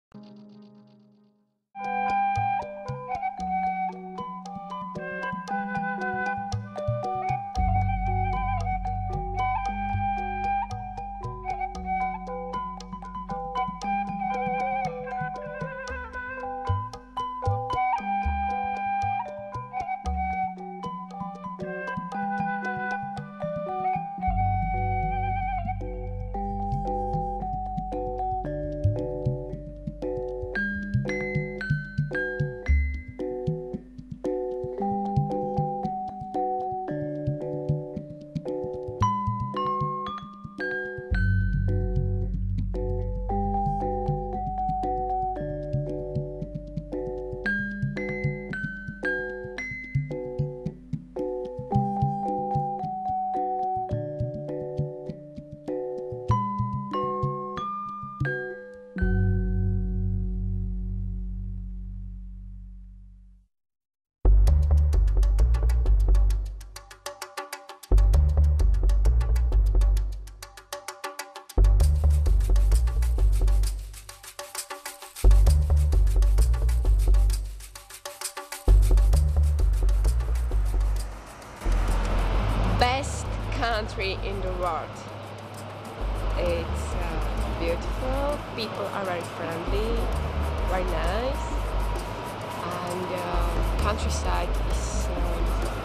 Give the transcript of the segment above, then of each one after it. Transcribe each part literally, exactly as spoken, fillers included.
Best country in the world. It's uh, beautiful, people are very friendly, very nice, and uh, countryside is um,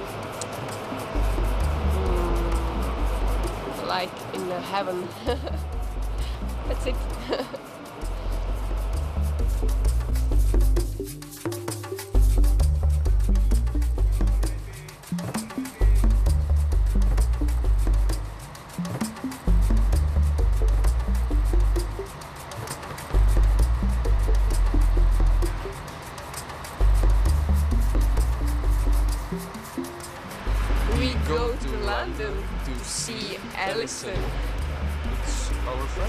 mm, like in heaven. That's it. We go to London to see Alison. It's our friend.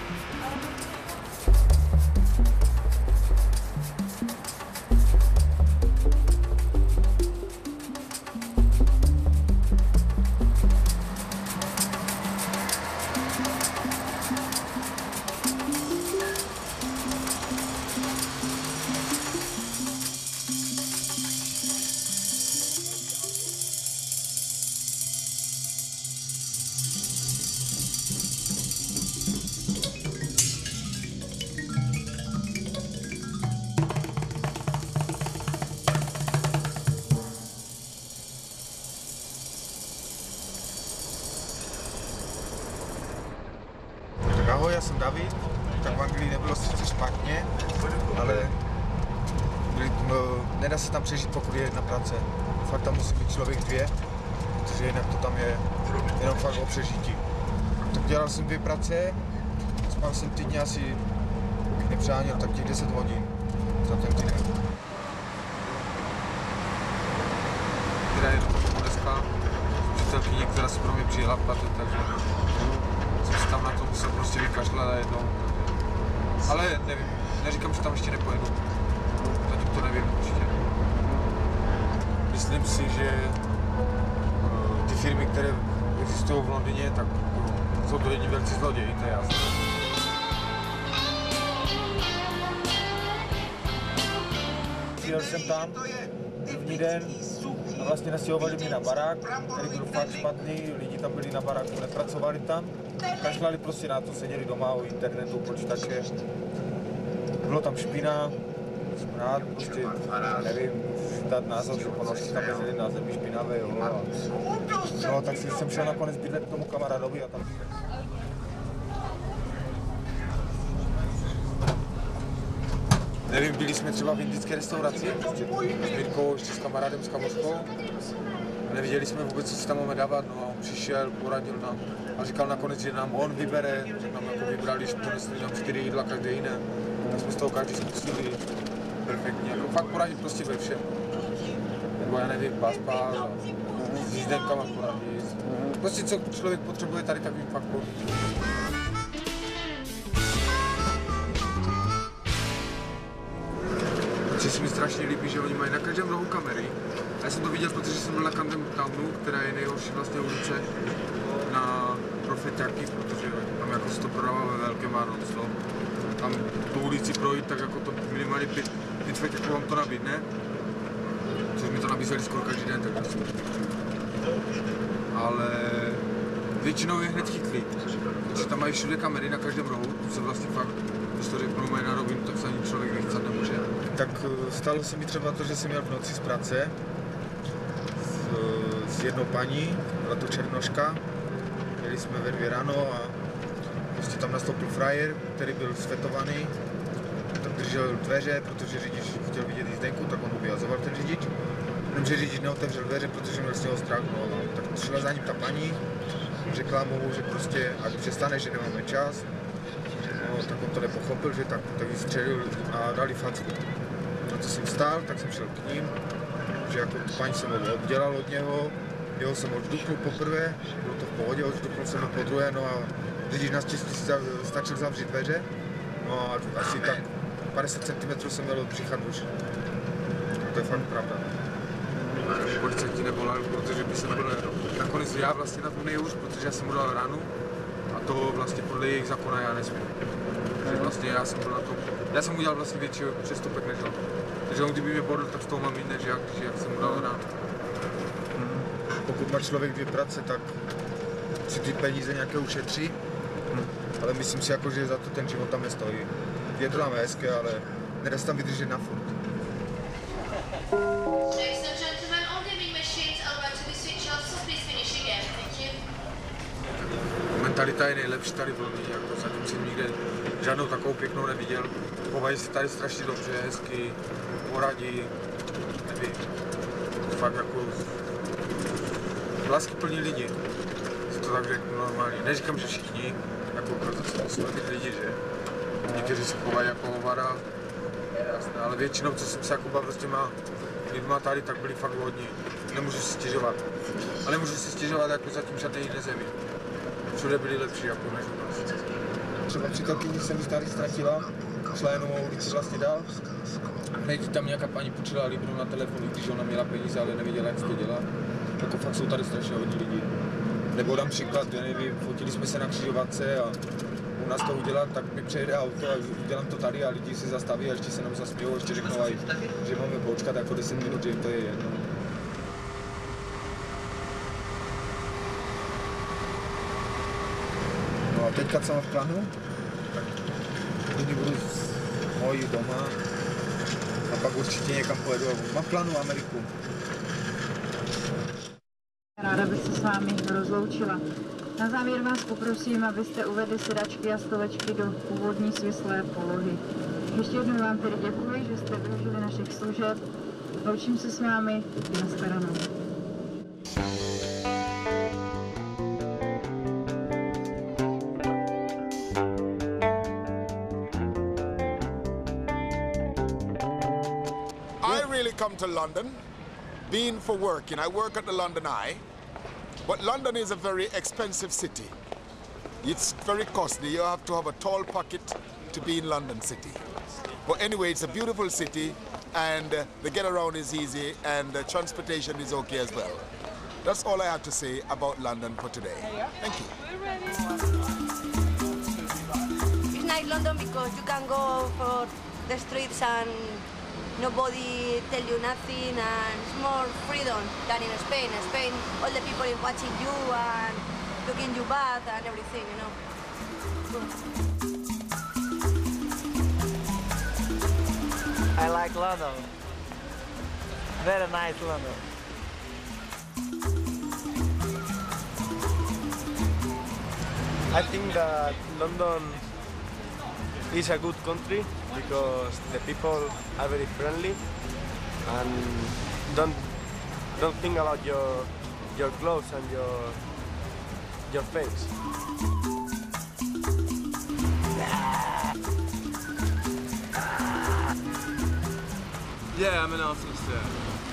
Ahoj, já jsem David, tak v Anglii nebylo sice špatně, ale byli, no, nedá se tam přežít, pokud je jedna práce. Fakt tam musí být člověk dvě, protože jinak to tam je jenom fakt o přežití. Tak dělal jsem dvě práce, spal jsem týdně asi, bych nepřáněl, tak těch deset hodin za ten týden. Která je dneska přítelkyně, která se pro mě přijela platit, takže jsem si tam na to musel prostě vykašlat jednou. Ale nevím, neříkám, že tam ještě nepojedu. Zatím to nevím určitě. Myslím si, že uh, ty firmy, které existují v Londýně, tak uh, jsou to jedni velcí zloději, to je jasné. Přijel jsem tam první den a vlastně nastěhovali mě na barák, který byl fakt špatný, lidi tam byli na baráku, nepracovali tam, kašlali prostě na to, seděli doma u internetu, počítače. Bylo tam špina, smrad, prostě, nevím, dát názor, že ponožky tam jezdili na zemi špinavé, jo. A, no, tak jsem šel nakonec bydlet k tomu kamarádovi a tam Nevím, byli jsme třeba v indické restauraci, prostě s Mirkou, ještě s kamarádem, s kamoškou. Nevěděli jsme vůbec, co si tam máme dávat, no a on přišel, poradil nám a říkal nakonec, že nám on vybere, že nám jako vybrali, že donesli nám čtyři jídla, každé jiné. Tak jsme z toho každý zkusili perfektně, jako fakt poradit prostě ve všem. Nebo já nevím, paspa, s jízdenkama poradit. Prostě co člověk potřebuje tady, tak jim fakt poradit. Protože se mi strašně líbí, že oni mají na každém rohu kamery. A já jsem to viděl, protože jsem byl na Camden Townu, která je nejhorší vlastně ulice na profeťáky, protože tam jako se to prodává ve velkém a non-stop. tam tu ulici projít, tak jako to minimálně pět, pět fakt jako vám to nabídne. Což mi to nabízeli skoro každý den, tak prostě. Ale většinou je hned chytlý. Protože tam mají všude kamery na každém rohu, to se vlastně fakt, když to řeknu mají na rovinu, tak se ani člověk vychcat nemůže. Tak stalo se mi třeba to, že jsem měl v noci z práce s, s jednou paní, byla to Černoška, jeli jsme ve dvě ráno a prostě tam nastoupil frajer, který byl svetovaný, tam držel dveře, protože řidič chtěl vidět jízdenku, tak on objazoval ten řidič. Jenomže řidič neotevřel dveře, protože měl z něho strach, no, tak šla za ním ta paní, řekla mu, že prostě, ať přestane, že nemáme čas, no, tak on to nepochopil, že tak, tak ji střelil a dali facku. No to jsem vstál, tak jsem šel k ním, že jako tu paní jsem ho oddělal od něho, jeho jsem odžduknul poprvé, bylo to v pohodě, odžduknul jsem ho po druhé, no a řidič naštěstí stačil zavřít dveře, no a asi tak padesát centimetrů jsem měl od břicha duši. To je fakt pravda. Policajti nevolali, protože by jsem byl nakonec já vlastně na tom nejhůř, protože já jsem mu dal ránu a to vlastně podle jejich zákona já nesmím. Takže vlastně já jsem byl na tom, já jsem udělal vlastně větší přestupek než on. Takže on kdyby mě bodl, tak z toho mám jiné, že jak, že jak jsem mu dal ránu. Hmm. Pokud má člověk dvě práce, tak si ty peníze nějaké ušetří, hmm. ale myslím si jako, že za to ten život tam nestojí. Je to tam hezké, ale nedá se tam vydržet na furt. Mentalita je nejlepší tady v Londýně, jako zatím jsem nikde žádnou takovou pěknou neviděl. Chovají se tady strašně dobře, hezky, poradí, nevím, fakt jako láskyplní lidi, si to tak řeknu normálně. Neříkám, že všichni, jako protože jsou ty lidi, že někteří se chovají jako hovada, jasné, ale většinou, co jsem se jako bavil s těma lidma tady, tak byli fakt hodní. Nemůžu si stěžovat, ale nemůžu si stěžovat jako zatím žádné jiné zemi. Všude byli lepší jako než u nás. Třeba přítelkyni se mi tady ztratila, šla jenom o ulici vlastně dál. Hned tam nějaká paní půjčila libru na telefon, když ona měla peníze, ale nevěděla, jak se to dělá. Jako fakt jsou tady strašně hodní lidi. Nebo dám příklad, já nevím, fotili jsme se na křižovatce a u nás to udělat, tak mi přejede auto a udělám to tady a lidi se zastaví a ještě se nám zasmějou, ještě řeknou, že máme počkat jako deset minut, že jim to je jedno. No a teďka co mám v plánu? Tak nyní budu mojí doma a pak určitě někam pojedu. Mám v plánu Ameriku. Ráda bych se s vámi rozloučila. Na závěr vás poprosím, abyste uvedli sedačky a stolečky do původní svislé polohy. Ještě jednou vám tedy děkuji, že jste využili našich služeb. Loučím se s vámi. Nashledanou. Come to London, been for working. I work at the London Eye, but London is a very expensive city. It's very costly. You have to have a tall pocket to be in London City. But anyway, it's a beautiful city, and uh, the get around is easy, and the transportation is okay as well. That's all I have to say about London for today. Thank you. It's nice London because you can go for the streets and nobody tell you nothing, and it's more freedom than in Spain. In Spain, all the people is watching you and looking you bad and everything, you know. I like London. Very nice London. I think that London is a good country because the people are very friendly and don't don't think about your your clothes and your your face. Yeah, I'm an artist. Yeah.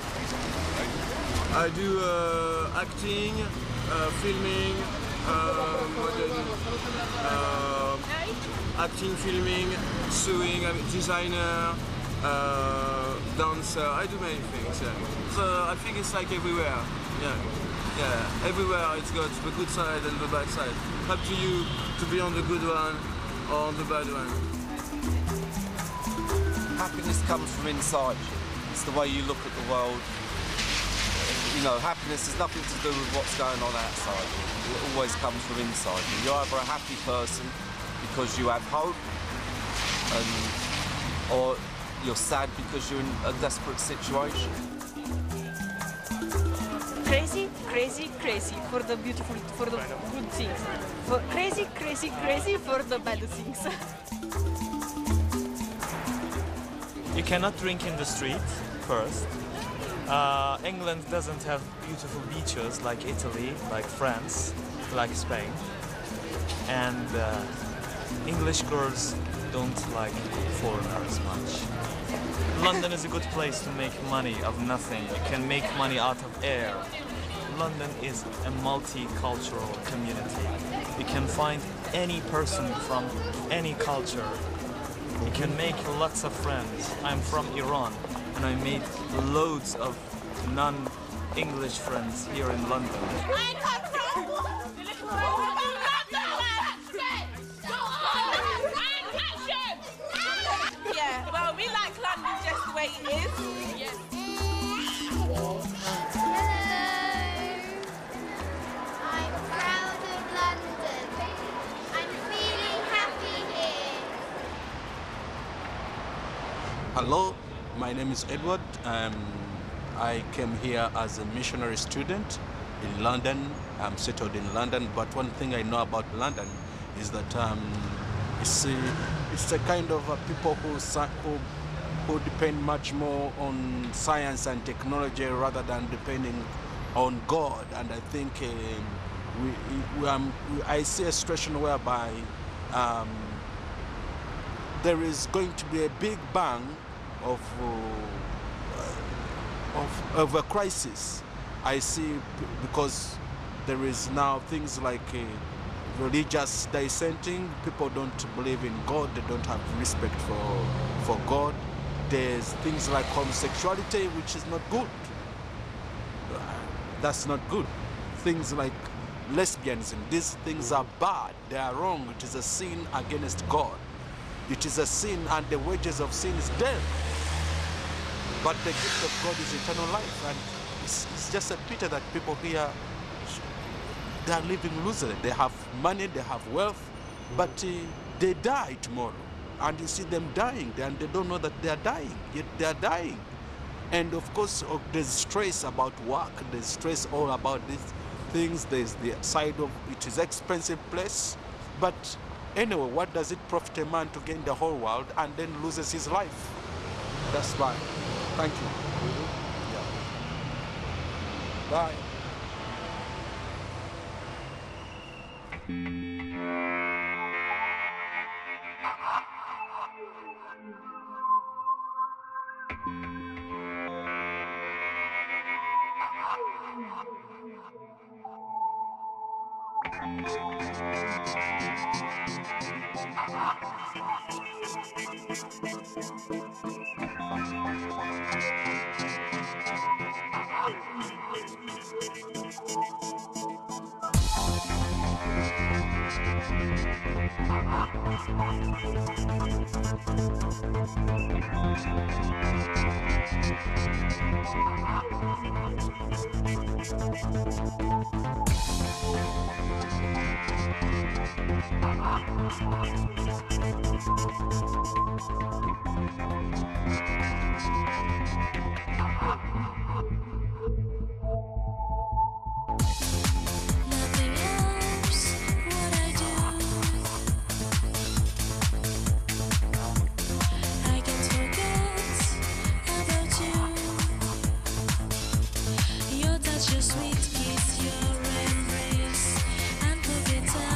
I do uh, acting, uh, filming, um, modern, uh, acting, filming, sewing, I'm a designer, uh, dancer. I do many things. Yeah. So I think it's like everywhere. Yeah, yeah. Everywhere it's got the good side and the bad side. Up to you to be on the good one or on the bad one. Happiness comes from inside you. It's the way you look at the world. You know, happiness has nothing to do with what's going on outside you. It always comes from inside you. You're either a happy person because you have hope, and, or you're sad because you're in a desperate situation. Crazy, crazy, crazy for the beautiful, for the good things. For crazy, crazy, crazy for the bad things. You cannot drink in the street, first. Uh, England doesn't have beautiful beaches like Italy, like France, like Spain. And uh, English girls don't like foreigners much. London is a good place to make money of nothing. You can make money out of air. London is a multicultural community. You can find any person from any culture. You can make lots of friends. I'm from Iran, and I made loads of non-English friends here in London. I come from Yeah, well, we like London just the way it is. Yes. Hello. I'm proud of London. I'm feeling happy here. Hello, my name is Edward. Um, I came here as a missionary student in London. I'm settled in London, but one thing I know about London is that um, it's, a, it's a kind of uh, people who, who, who depend much more on science and technology rather than depending on God. And I think uh, we, we, um, we, I see a situation whereby um, there is going to be a big bang of, uh, of, of a crisis. I see because there is now things like uh, religious dissenting. People don't believe in God. They don't have respect for, for God. There's things like homosexuality, which is not good. Uh, that's not good. Things like lesbianism, these things are bad. They are wrong. It is a sin against God. It is a sin, and the wages of sin is death. But the gift of God is eternal life. And it's, it's just a pity that people here, they are living loosely. They have money, they have wealth, but uh, they die tomorrow. And you see them dying, and they don't know that they are dying, yet they are dying. And of course, uh, there's stress about work, there's stress all about these things. There's the side of it is expensive place. But anyway, what does it profit a man to gain the whole world and then loses his life? That's why. Thank you. Yeah. Bye.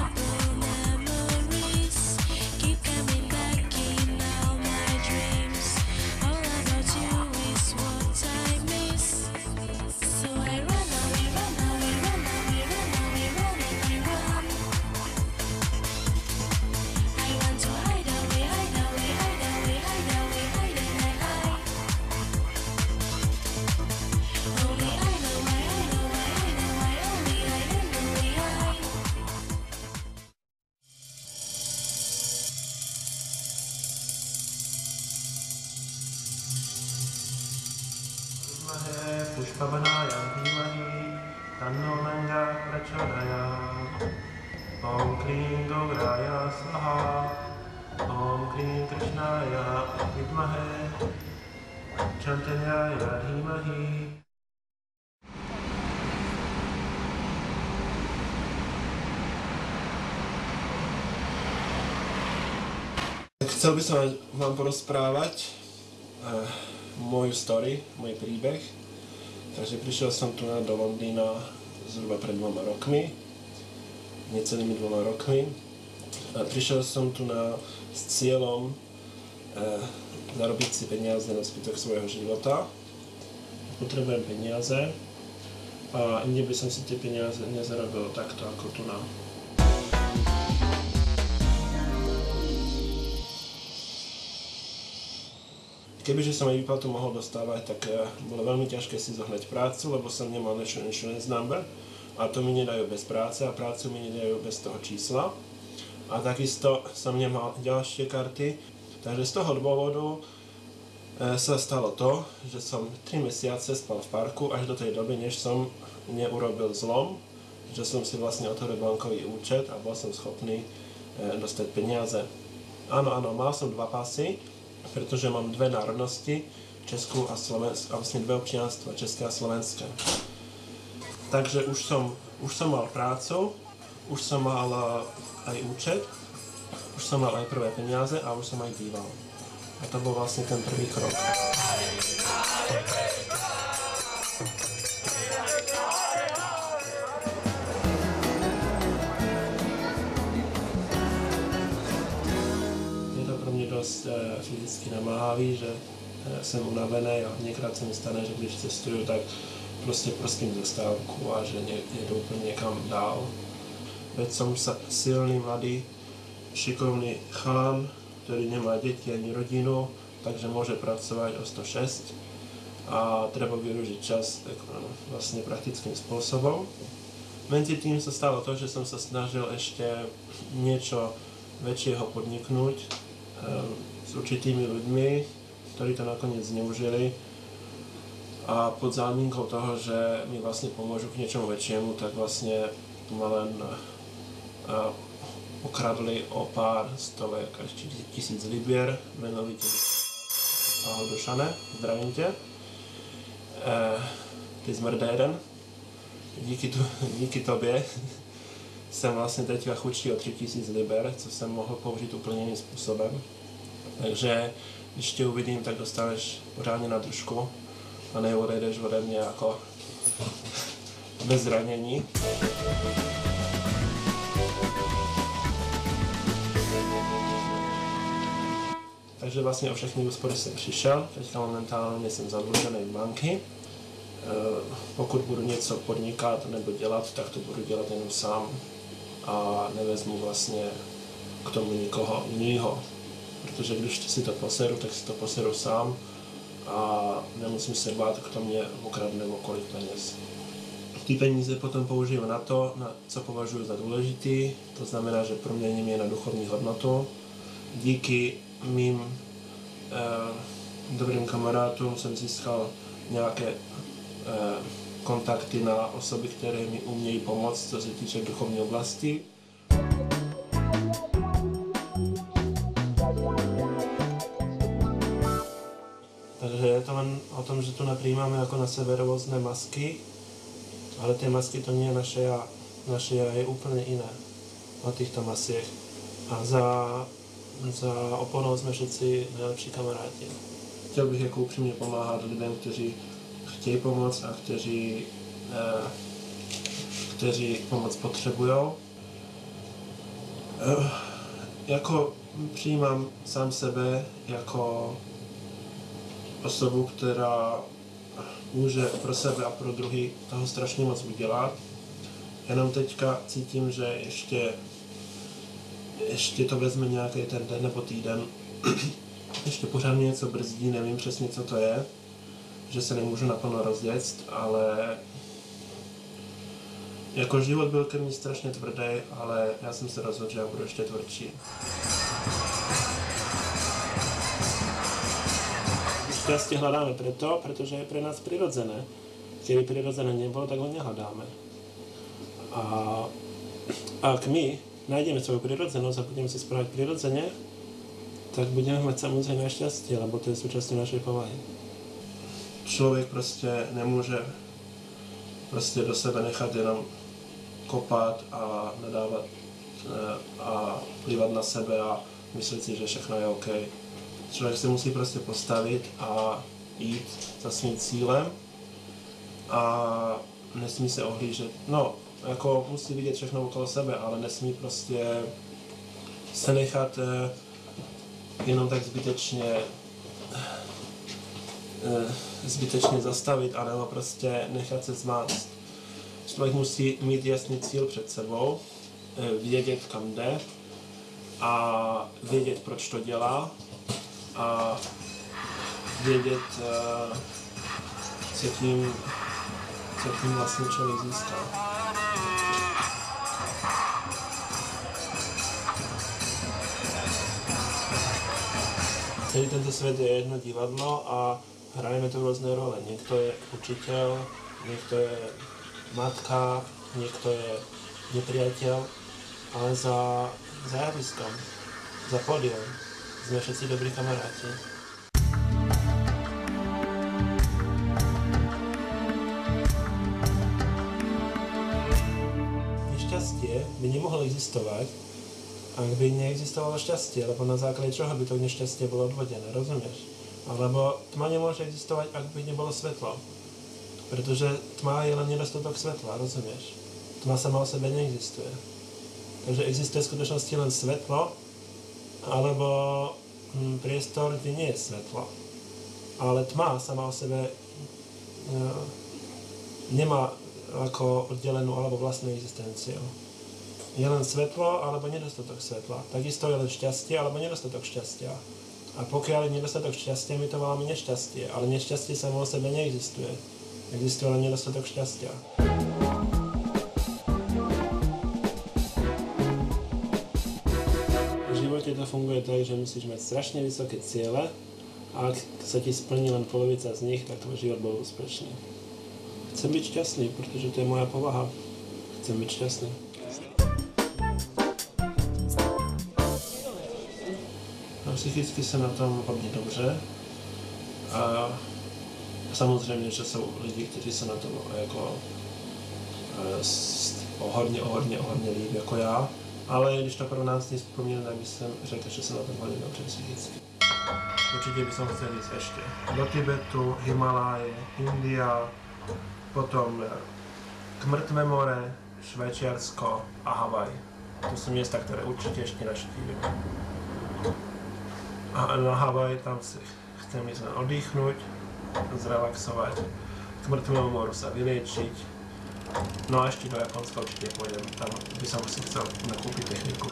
Keep coming back in all my dreams. Om Krim Dograya Svaha. Om Krim Krishnaya Vidmahe. Chantanyaya Dhimahi. Chcel by som vám porozprávať uh, moju story, môj príbeh. Takže prišiel som tu do Londýna zhruba pred dvoma rokmi, necelými dvoma rokmi. A prišiel som tu na, s cieľom uh, zarobiť si peniaze na zbytok svojho života. Potrebujem peniaze a inde by som si tie peniaze nezarobil takto ako tu na. Kebyže som aj výplatu mohol dostávať, tak bolo veľmi ťažké si zohnať prácu, lebo som nemal National Insurance Number a to mi nedajú bez práce a prácu mi nedajú bez toho čísla. A takisto som nemal ďalšie karty, takže z toho dôvodu sa stalo to, že som tri mesiace spal v parku až do tej doby, než som neurobil zlom, že som si vlastne otvoril bankový účet a bol som schopný dostať peniaze. Áno, áno, mal som dva pasy, pretože mám dve národnosti, Českú a Slovensku, a vlastne dve občianstva, České a Slovenské. Takže už som, už som mal prácu, už som mal aj účet, už som mal aj prvé peniaze a už som aj býval. A to bol vlastne ten prvý krok. Dost e, fyzicky namáhavý, že e, jsem unavený a hodněkrát se mi stane, že když cestuju, tak prostě prostím zastávku a že ně, jedu úplně někam dál. Veď jsem silný, mladý, šikovný chalán, který nemá děti ani rodinu, takže může pracovat o sto šest a treba využít čas tak, vlastně praktickým způsobem. Mezi tím se stalo to, že jsem se snažil ještě něco většího podniknout s určitými ľuďmi, ktorí to nakoniec zneužili a pod zámienkou toho, že mi vlastne pomôžu k niečomu väčšiemu, tak vlastne ma len uh, okradli o pár stovek až tisíc libier, menovite Ahoj Dušane, zdravím tě. Uh, ty zmrdéren. Díky, tu, díky tobě jsem vlastně teďka chudší o tři tisíce liber, co jsem mohl použít úplně jiným způsobem. Takže když tě uvidím, tak dostaneš pořádně na držku a neodejdeš ode mě jako bez zranění. Takže vlastně o všechny úspory jsem přišel, teďka momentálně jsem zadlužený v banky. Pokud budu něco podnikat nebo dělat, tak to budu dělat jenom sám a nevezmu vlastně k tomu nikoho jiného. Protože když si to poseru, tak si to poseru sám a nemusím se bát, kdo mě ukradne o kolik peněz. Ty peníze potom použiju na to, na co považuji za důležitý, to znamená, že proměním je na duchovní hodnotu. Díky mým eh, dobrým kamarádům jsem získal nějaké eh, kontakty na osoby, které mi umějí pomoct, co se týče duchovní oblasti. Takže je to len o tom, že tu napríjmame jako na sebe rôzne masky, ale tie masky to nie je naše ja. Naše ja je úplne iné od týchto masiek. A za, za oponou jsme všetci nejlepší kamaráti. Chtěl bych jako upřímně pomáhat lidem, kteří chtějí pomoct a kteří, eh, kteří pomoc potřebují. Eh, jako přijímám sám sebe jako osobu, která může pro sebe a pro druhý toho strašně moc udělat. Jenom teďka cítím, že ještě, ještě to vezme nějaký ten den nebo týden. Ještě pořád mě něco brzdí, nevím přesně, co to je. Že se nemůžu naplno rozjet, ale jako život byl ke mně strašně tvrdý, ale já jsem se rozhodl, že já budu ještě tvrdší. Když Šťastie hľadáme preto, pretože je pre nás prirodzené. Keby prirodzené nebolo, tak ho nehľadáme. A ak my nájdeme svoju prirodzenosť a budeme sa správať prirodzene, tak budeme mať samozrejme šťastie, lebo to je súčasťou našej povahy. Človek proste nemôže proste do sebe nechať jenom kopať a nadávať a plývať na sebe a myslet si, že všechno je OK. Člověk se musí prostě postavit a jít za svým cílem a nesmí se ohlížet. No, jako musí vidět všechno okolo sebe, ale nesmí prostě se nechat eh, jenom tak zbytečně eh, zbytečně zastavit, anebo prostě nechat se zmást. Člověk musí mít jasný cíl před sebou, eh, vědět, kam jde a vědět, proč to dělá a vědět, uh, co tím, co tím vlastně člověk získal. Celý tento svět je jedno divadlo a hrajeme tu různé role. Někdo je učitel, někdo je matka, někdo je nepriateľ, ale za, za javiskom, za pódium sme všetci dobrí kamaráti. Nešťastie by nemohlo existovať, ak by neexistovalo šťastie, lebo na základe čoho by to nešťastie bolo odvodené, rozumieš? Alebo tma nemôže existovať, ak by nebolo svetlo. Pretože tma je len nedostatok svetla, rozumieš? Tma sama o sebe neexistuje. Takže existuje v skutočnosti len svetlo, alebo hm, priestor, kde nie je svetlo. Ale tma sama o sebe e, nemá ako oddelenú alebo vlastnú existenciu. Je len svetlo alebo nedostatok svetla. Takisto je len šťastie alebo nedostatok šťastia. A pokiaľ je nedostatok šťastia, my to voláme nešťastie. Ale nešťastie samo o sebe neexistuje. Existuje len nedostatok šťastia. To funguje tak, že musíš mať strašne vysoké ciele a ak sa ti splní len polovica z nich, tak tvoj život bol úspešný. Chcem byť šťastný, pretože to je moja povaha. Chcem byť šťastný. A psychicky sa na tom hodně dobře a samozřejmě, že jsou lidi, kteří se na tom jako o hodně, o hodně, o hodně líp jako já. Ale když to porovnám s tím vzpomínám, tak bych řekl, že se na tom hodně dobře psychicky. Určitě bych chtěl jít ještě do Tibetu, Himaláje, India, potom k Mrtvé more, Švajčiarsko a Havaj. To jsou města, které určitě ještě navštívím. A na Havaj tam si chcem jít oddychnout, zrelaxovat, k Mrtvému moru se vyléčit. No a ještě do Japonska určitě půjdem, tam by som si chcel nakoupit techniku.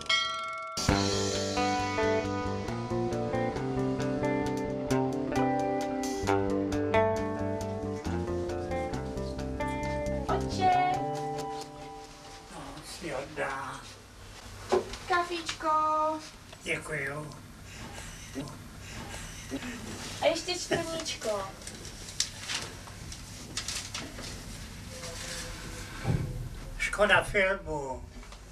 Otče! No, si oddá. Kafíčko! Děkuju. A ještě čtvrníčko. Škoda filmu.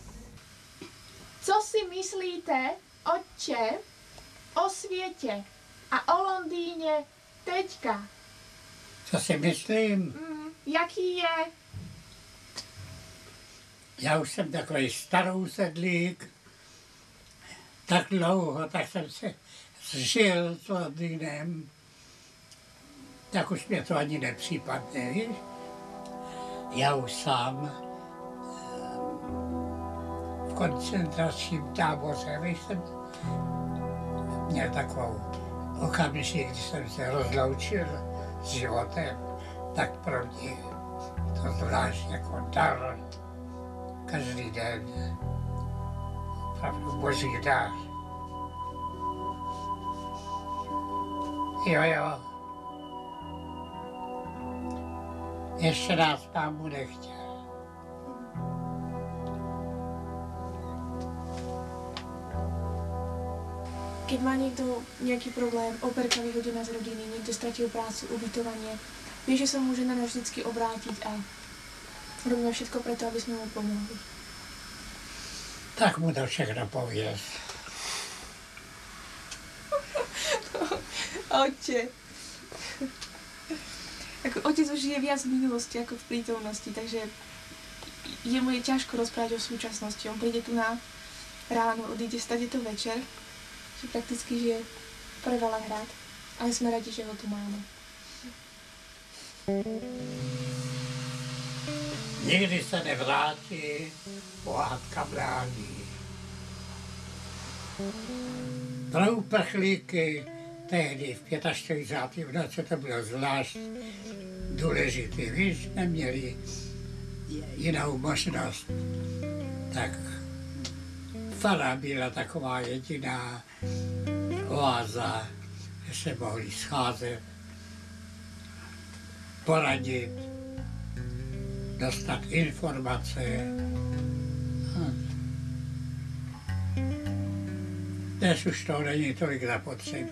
Co si myslíte, otče, o světě a o Londýně teďka? Co si myslím? Mm, jaký je? Já už jsem takový starousedlík. Tak dlouho, tak jsem se zžil s Londýnem. Tak už mě to ani nepřípadne, víš? Já už sám v koncentračním táboře, víš, jsem měl takovou okamžik, když jsem se rozloučil s životem, tak pro mě to zvlášť jako dar každý den. Opravdu boží dar. Jo, jo. Ještě nás pámu nechtěl. keď má niekto nejaký problém, operka vyhodená z rodiny, niekto stratil prácu, ubytovanie, vie, že sa môže na nás vždycky obrátiť a robíme všetko preto, aby sme mu pomohli. Tak mu to všechno povieš. Otče. Ako otec už je viac v minulosti ako v prítomnosti, takže jemu je ťažko rozprávať o súčasnosti. On príde tu na ráno, odíde stať, je to večer, že prakticky žije pre veľa hrad, ale sme radi, že ho tu máme. Nikdy se nevrátí, pohádka brání. Pro uprchlíky tehdy v čtyřicátém pátém roce to bylo zvlášť důležité. Víš, neměli jinou možnost. Tak fara byla taková jediná oáza, že se mohli scházet, poradit, dostat informace. Dnes už to není tolik zapotřebí.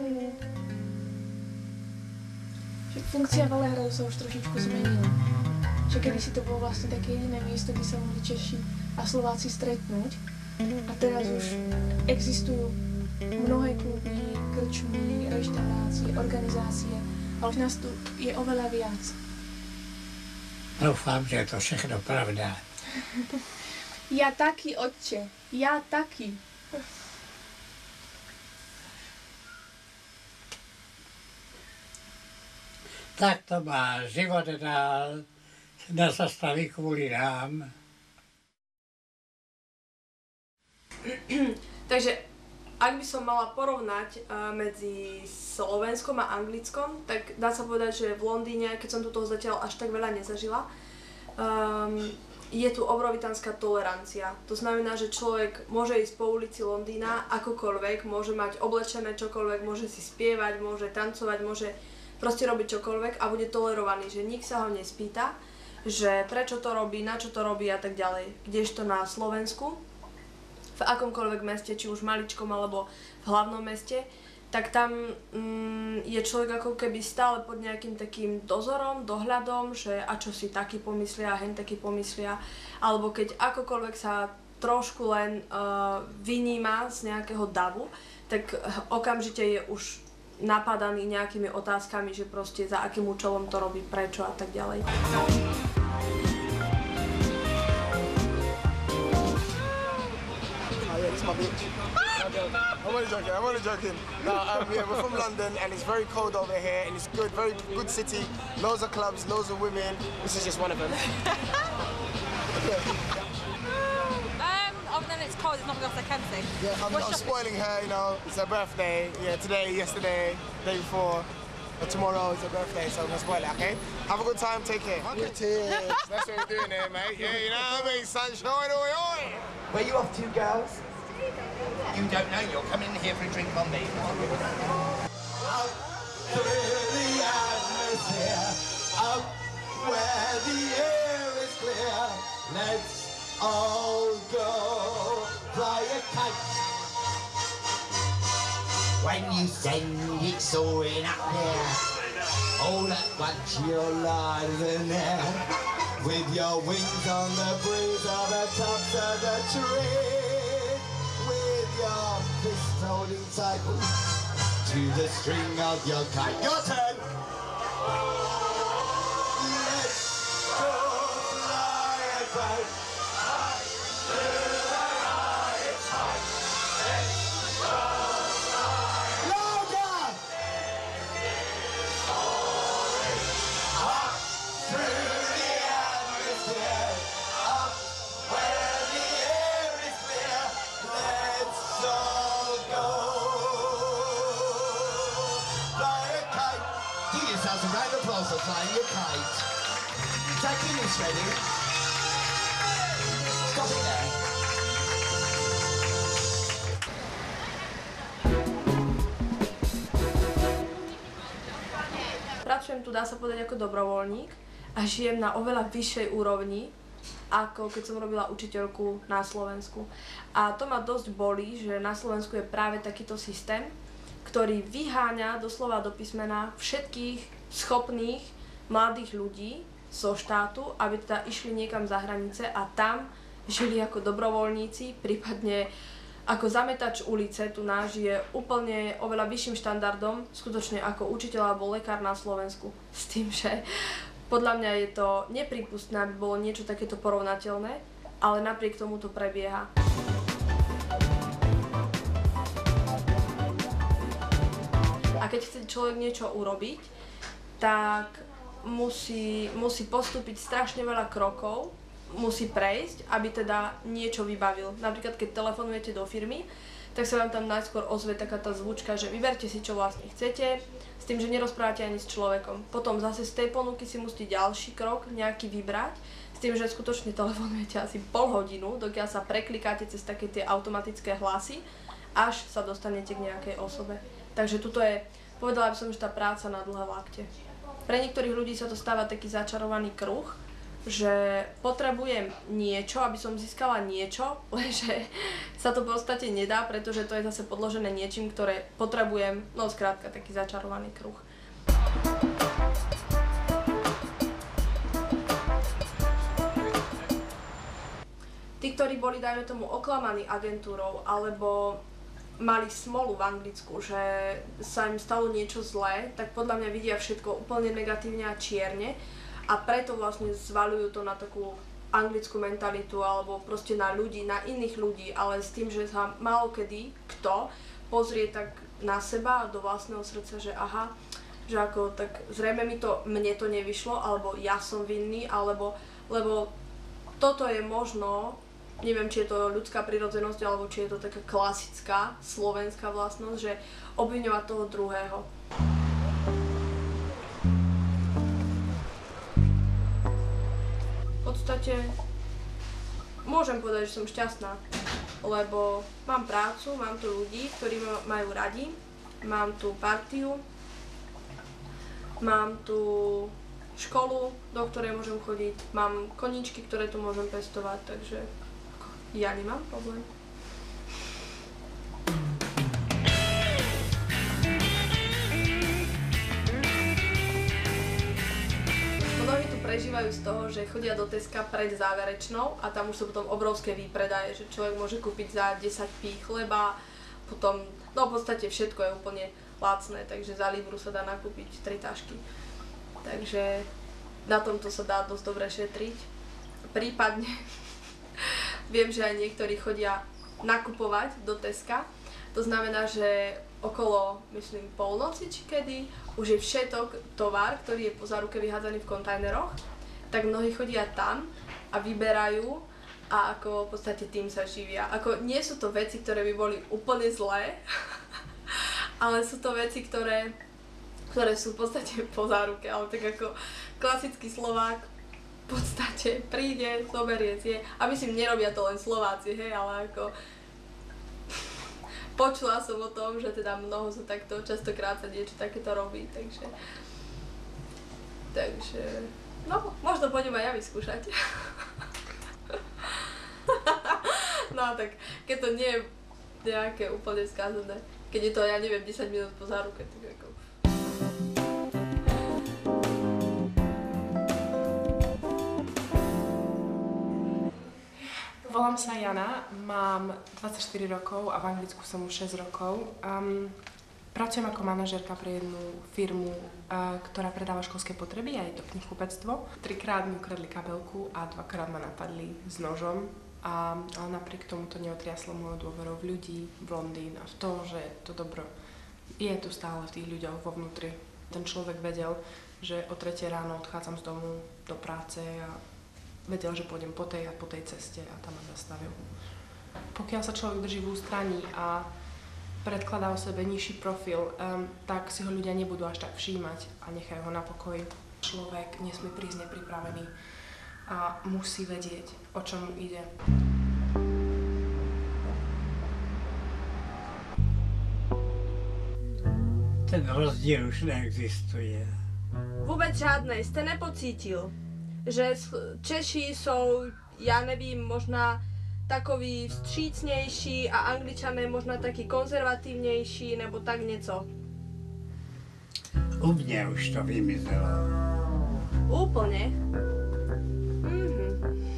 Že funkcia Velehradu sa už trošičku zmenila. Že kedysi to bolo vlastne také jediné miesto, kde sa mohli Češi a Slováci stretnúť. A teraz už existujú mnohé kluby, krčmy, reštaurácie, organizácie, ale už nás tu je oveľa viac. Doufám, že je to všechno pravda. Ja taký, otče, ja taký. Tak to má, život dál nezastaví kvůli nám. Takže ak by som mala porovnať uh, medzi Slovenskom a Anglickom, tak dá sa povedať, že v Londýne, keď som tu toho zatiaľ až tak veľa nezažila, um, je tu obrovitánska tolerancia. To znamená, že človek môže ísť po ulici Londýna akokoľvek, môže mať oblečené čokoľvek, môže si spievať, môže tancovať, môže proste robiť čokoľvek a bude tolerovaný, že nik sa ho nespýta, že prečo to robí, na čo to robí a tak ďalej. Kdežto na Slovensku, v akomkoľvek meste, či už maličkom alebo v hlavnom meste, tak tam mm, je človek ako keby stále pod nejakým takým dozorom, dohľadom, že a čo si taký pomyslia, hen taký pomyslia, alebo keď akokoľvek sa trošku len uh, vyníma z nejakého davu, tak okamžite je už napadaný nejakými otázkami, že proste za akým účelom to robí, prečo a tak ďalej. I'm only joking, I'm only joking. No, um, yeah, we're from London and it's very cold over here and it's good, very good city. Loads of clubs, loads of women. This is just one of them. Okay. Um, other than it's cold, there's nothing else I can say. Yeah, I'm, I'm spoiling her, you know, it's her birthday. Yeah, today, yesterday, day before. But tomorrow is her birthday, so I'm gonna spoil it, okay? Have a good time, take care. Cheers. That's what we're doing here, mate. Yeah, you know what I mean? Sunshine, oi, oi. Where you off to, girls? You don't know, you're coming in here for a drink on me. Out through the atmosphere, up where the air is clear, let's all go fly a kite. When you send it soaring up there, All at once you're live in there, with your wings on the breeze of the tops of the tree, with your fist holding tight to the string of your kite. Your turn! Let's go fly a kite. a round of applause for flying your kite. Taking this ready. Stop it there. Pracujem tu, dá sa povedať, ako dobrovoľník a žijem na oveľa vyššej úrovni ako keď som robila učiteľku na Slovensku. A to ma dosť bolí, že na Slovensku je práve takýto systém, ktorý vyháňa doslova do písmena všetkých schopných mladých ľudí zo štátu, aby teda išli niekam za hranice a tam žili ako dobrovoľníci, prípadne ako zametač ulice, tu náš je úplne oveľa vyšším štandardom, skutočne ako učiteľ alebo lekár na Slovensku. S tým, že podľa mňa je to neprípustné, aby bolo niečo takéto porovnateľné, ale napriek tomu to prebieha. A keď chce človek niečo urobiť, tak musí, musí postúpiť strašne veľa krokov, musí prejsť, aby teda niečo vybavil. Napríklad, keď telefonujete do firmy, tak sa vám tam najskôr ozve taká tá zvučka, že vyberte si, čo vlastne chcete, s tým, že nerozprávate ani s človekom. Potom zase z tej ponuky si musíte ďalší krok nejaký vybrať, s tým, že skutočne telefonujete asi pol hodinu, dokiaľ sa preklikáte cez také tie automatické hlasy, až sa dostanete k nejakej osobe. Takže tuto je, povedala by som, že tá práca na dlhé lakte. Pre niektorých ľudí sa to stáva taký začarovaný kruh, že potrebujem niečo, aby som získala niečo, lenže sa to v podstate nedá, pretože to je zase podložené niečím, ktoré potrebujem, no skrátka taký začarovaný kruh. Tí, ktorí boli, dajme tomu, oklamaní agentúrou, alebo mali smolu v Anglicku, že sa im stalo niečo zlé, tak podľa mňa vidia všetko úplne negatívne a čierne a preto vlastne zvaľujú to na takú anglickú mentalitu alebo proste na ľudí, na iných ľudí, ale s tým, že sa málo kedy kto pozrie tak na seba do vlastného srdca, že aha, že ako tak zrejme mi to, mne to nevyšlo, alebo ja som vinný, alebo, lebo toto je možno, neviem, či je to ľudská prirodzenosť, alebo či je to taká klasická slovenská vlastnosť, že obviňovať toho druhého. V podstate môžem povedať, že som šťastná, lebo mám prácu, mám tu ľudí, ktorí ma majú radi, mám tu partiu, mám tu školu, do ktorej môžem chodiť, mám koníčky, ktoré tu môžem pestovať, takže ja nemám problém. Mnohí tu prežívajú z toho, že chodia do Teska pred záverečnou a tam už sú potom obrovské výpredaje, že človek môže kúpiť za desať pí chleba, potom, no v podstate všetko je úplne lacné, takže za libru sa dá nakúpiť tri tašky. Takže na tomto sa dá dosť dobre šetriť. Prípadne viem, že aj niektorí chodia nakupovať do Teska. To znamená, že okolo, myslím, polnoci či kedy, už je všetok tovar, ktorý je po záruke vyhádzaný v kontajneroch, tak mnohí chodia tam a vyberajú a ako v podstate tým sa živia. Ako nie sú to veci, ktoré by boli úplne zlé, ale sú to veci, ktoré, ktoré sú v podstate po záruke, ale tak ako klasický Slovák v podstate príde, zoberie si, a myslím, nerobia to len Slováci, hej, ale ako počula som o tom, že teda mnoho sa takto, častokrát sa niečo takéto robí, takže takže, no, možno pôjdem aj ja vyskúšať. No tak, keď to nie je nejaké úplne skazené, keď je to, ja neviem, desať minút po záruke, tak ako Volám sa Jana, mám dvadsaťštyri rokov a v Anglicku som už šesť rokov. Um, pracujem ako manažérka pre jednu firmu, uh, ktorá predáva školské potreby, aj to knihkupectvo. Trikrát mi ukradli kabelku a dvakrát ma napadli s nožom, a, ale napriek tomu to neotriaslo moju dôveru v ľudí, v Londýn a v to, že to dobro je tu stále v tých ľuďoch vo vnútri. Ten človek vedel, že o tretej ráno odchádzam z domu do práce a vedel, že pôjdem po tej a po tej ceste a tam ma zastavil. Pokiaľ sa človek drží v ústraní a predkladá o sebe nižší profil, um, tak si ho ľudia nebudú až tak všímať a nechajú ho na pokoji. Človek nesmie prísť nepripravený a musí vedieť, o čom mu ide. Ten rozdíl už neexistuje. Vôbec žiadnej ste nepocítil, že Češi sú já nevím, možná takový vstřícnější a Angličané možná taky konzervativnější nebo tak něco. U mě už to vymizelo. Úplně? Mhm.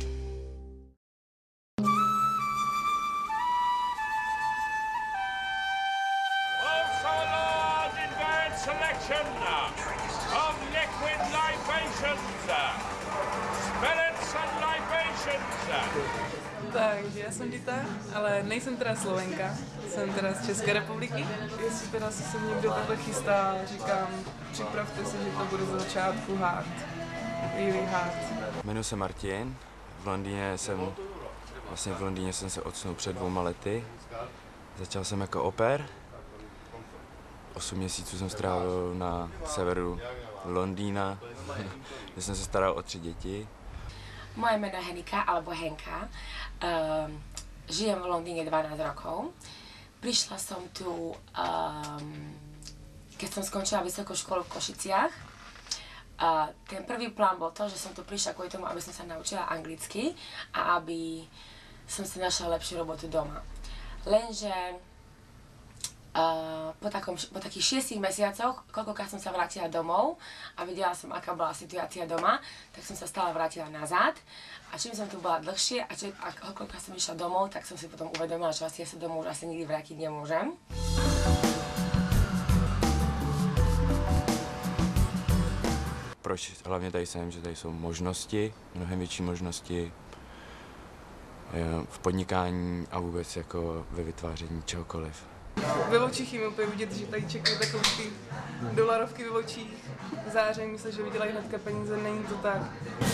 Also a large invariant selection of liquid libations, spirits and libations. Takže já jsem Dita, ale nejsem teda Slovenka, jsem teda z České republiky. Jestli teda se sem někdo takhle chystá, říkám, připravte se, že to bude z začátku hard, really hard. Jmenuji se Martin, v Londýně jsem, vlastně v Londýně jsem se odsunul před dvouma lety. Začal jsem jako oper, osm měsíců jsem strávil na severu Londýna, kde jsem se staral o tři děti. Moje meno je Henika, alebo Henka. Um, žijem v Londýne dvanásť rokov. Prišla som tu, um, keď som skončila vysokú školu v Košiciach. Uh, ten prvý plán bol to, že som tu prišla kvôli tomu, aby som sa naučila anglicky a aby som si našla lepšiu robotu doma. Lenže Uh, po, takom, po takých šiestich mesiacoch, koľkokrát som sa vrátila domov a videla som, aká bola situácia doma, tak som sa stále vrátila nazad. A čím som tu bola dlhšie a, či, a koľkokrát som išla domov, tak som si potom uvedomila, že vlastne ja sa domov už asi nikdy vrátiť nemôžem. Proč hlavně tady jsem, že tady jsou možnosti, mnohem větší možnosti v podnikání a vůbec jako ve vytváření čehokoliv. Ve očích jim úplně vidět, že tady čekají takové ty dolarovky v očích. Zářej, myslí, že vydělají hnedka peníze, není to tak.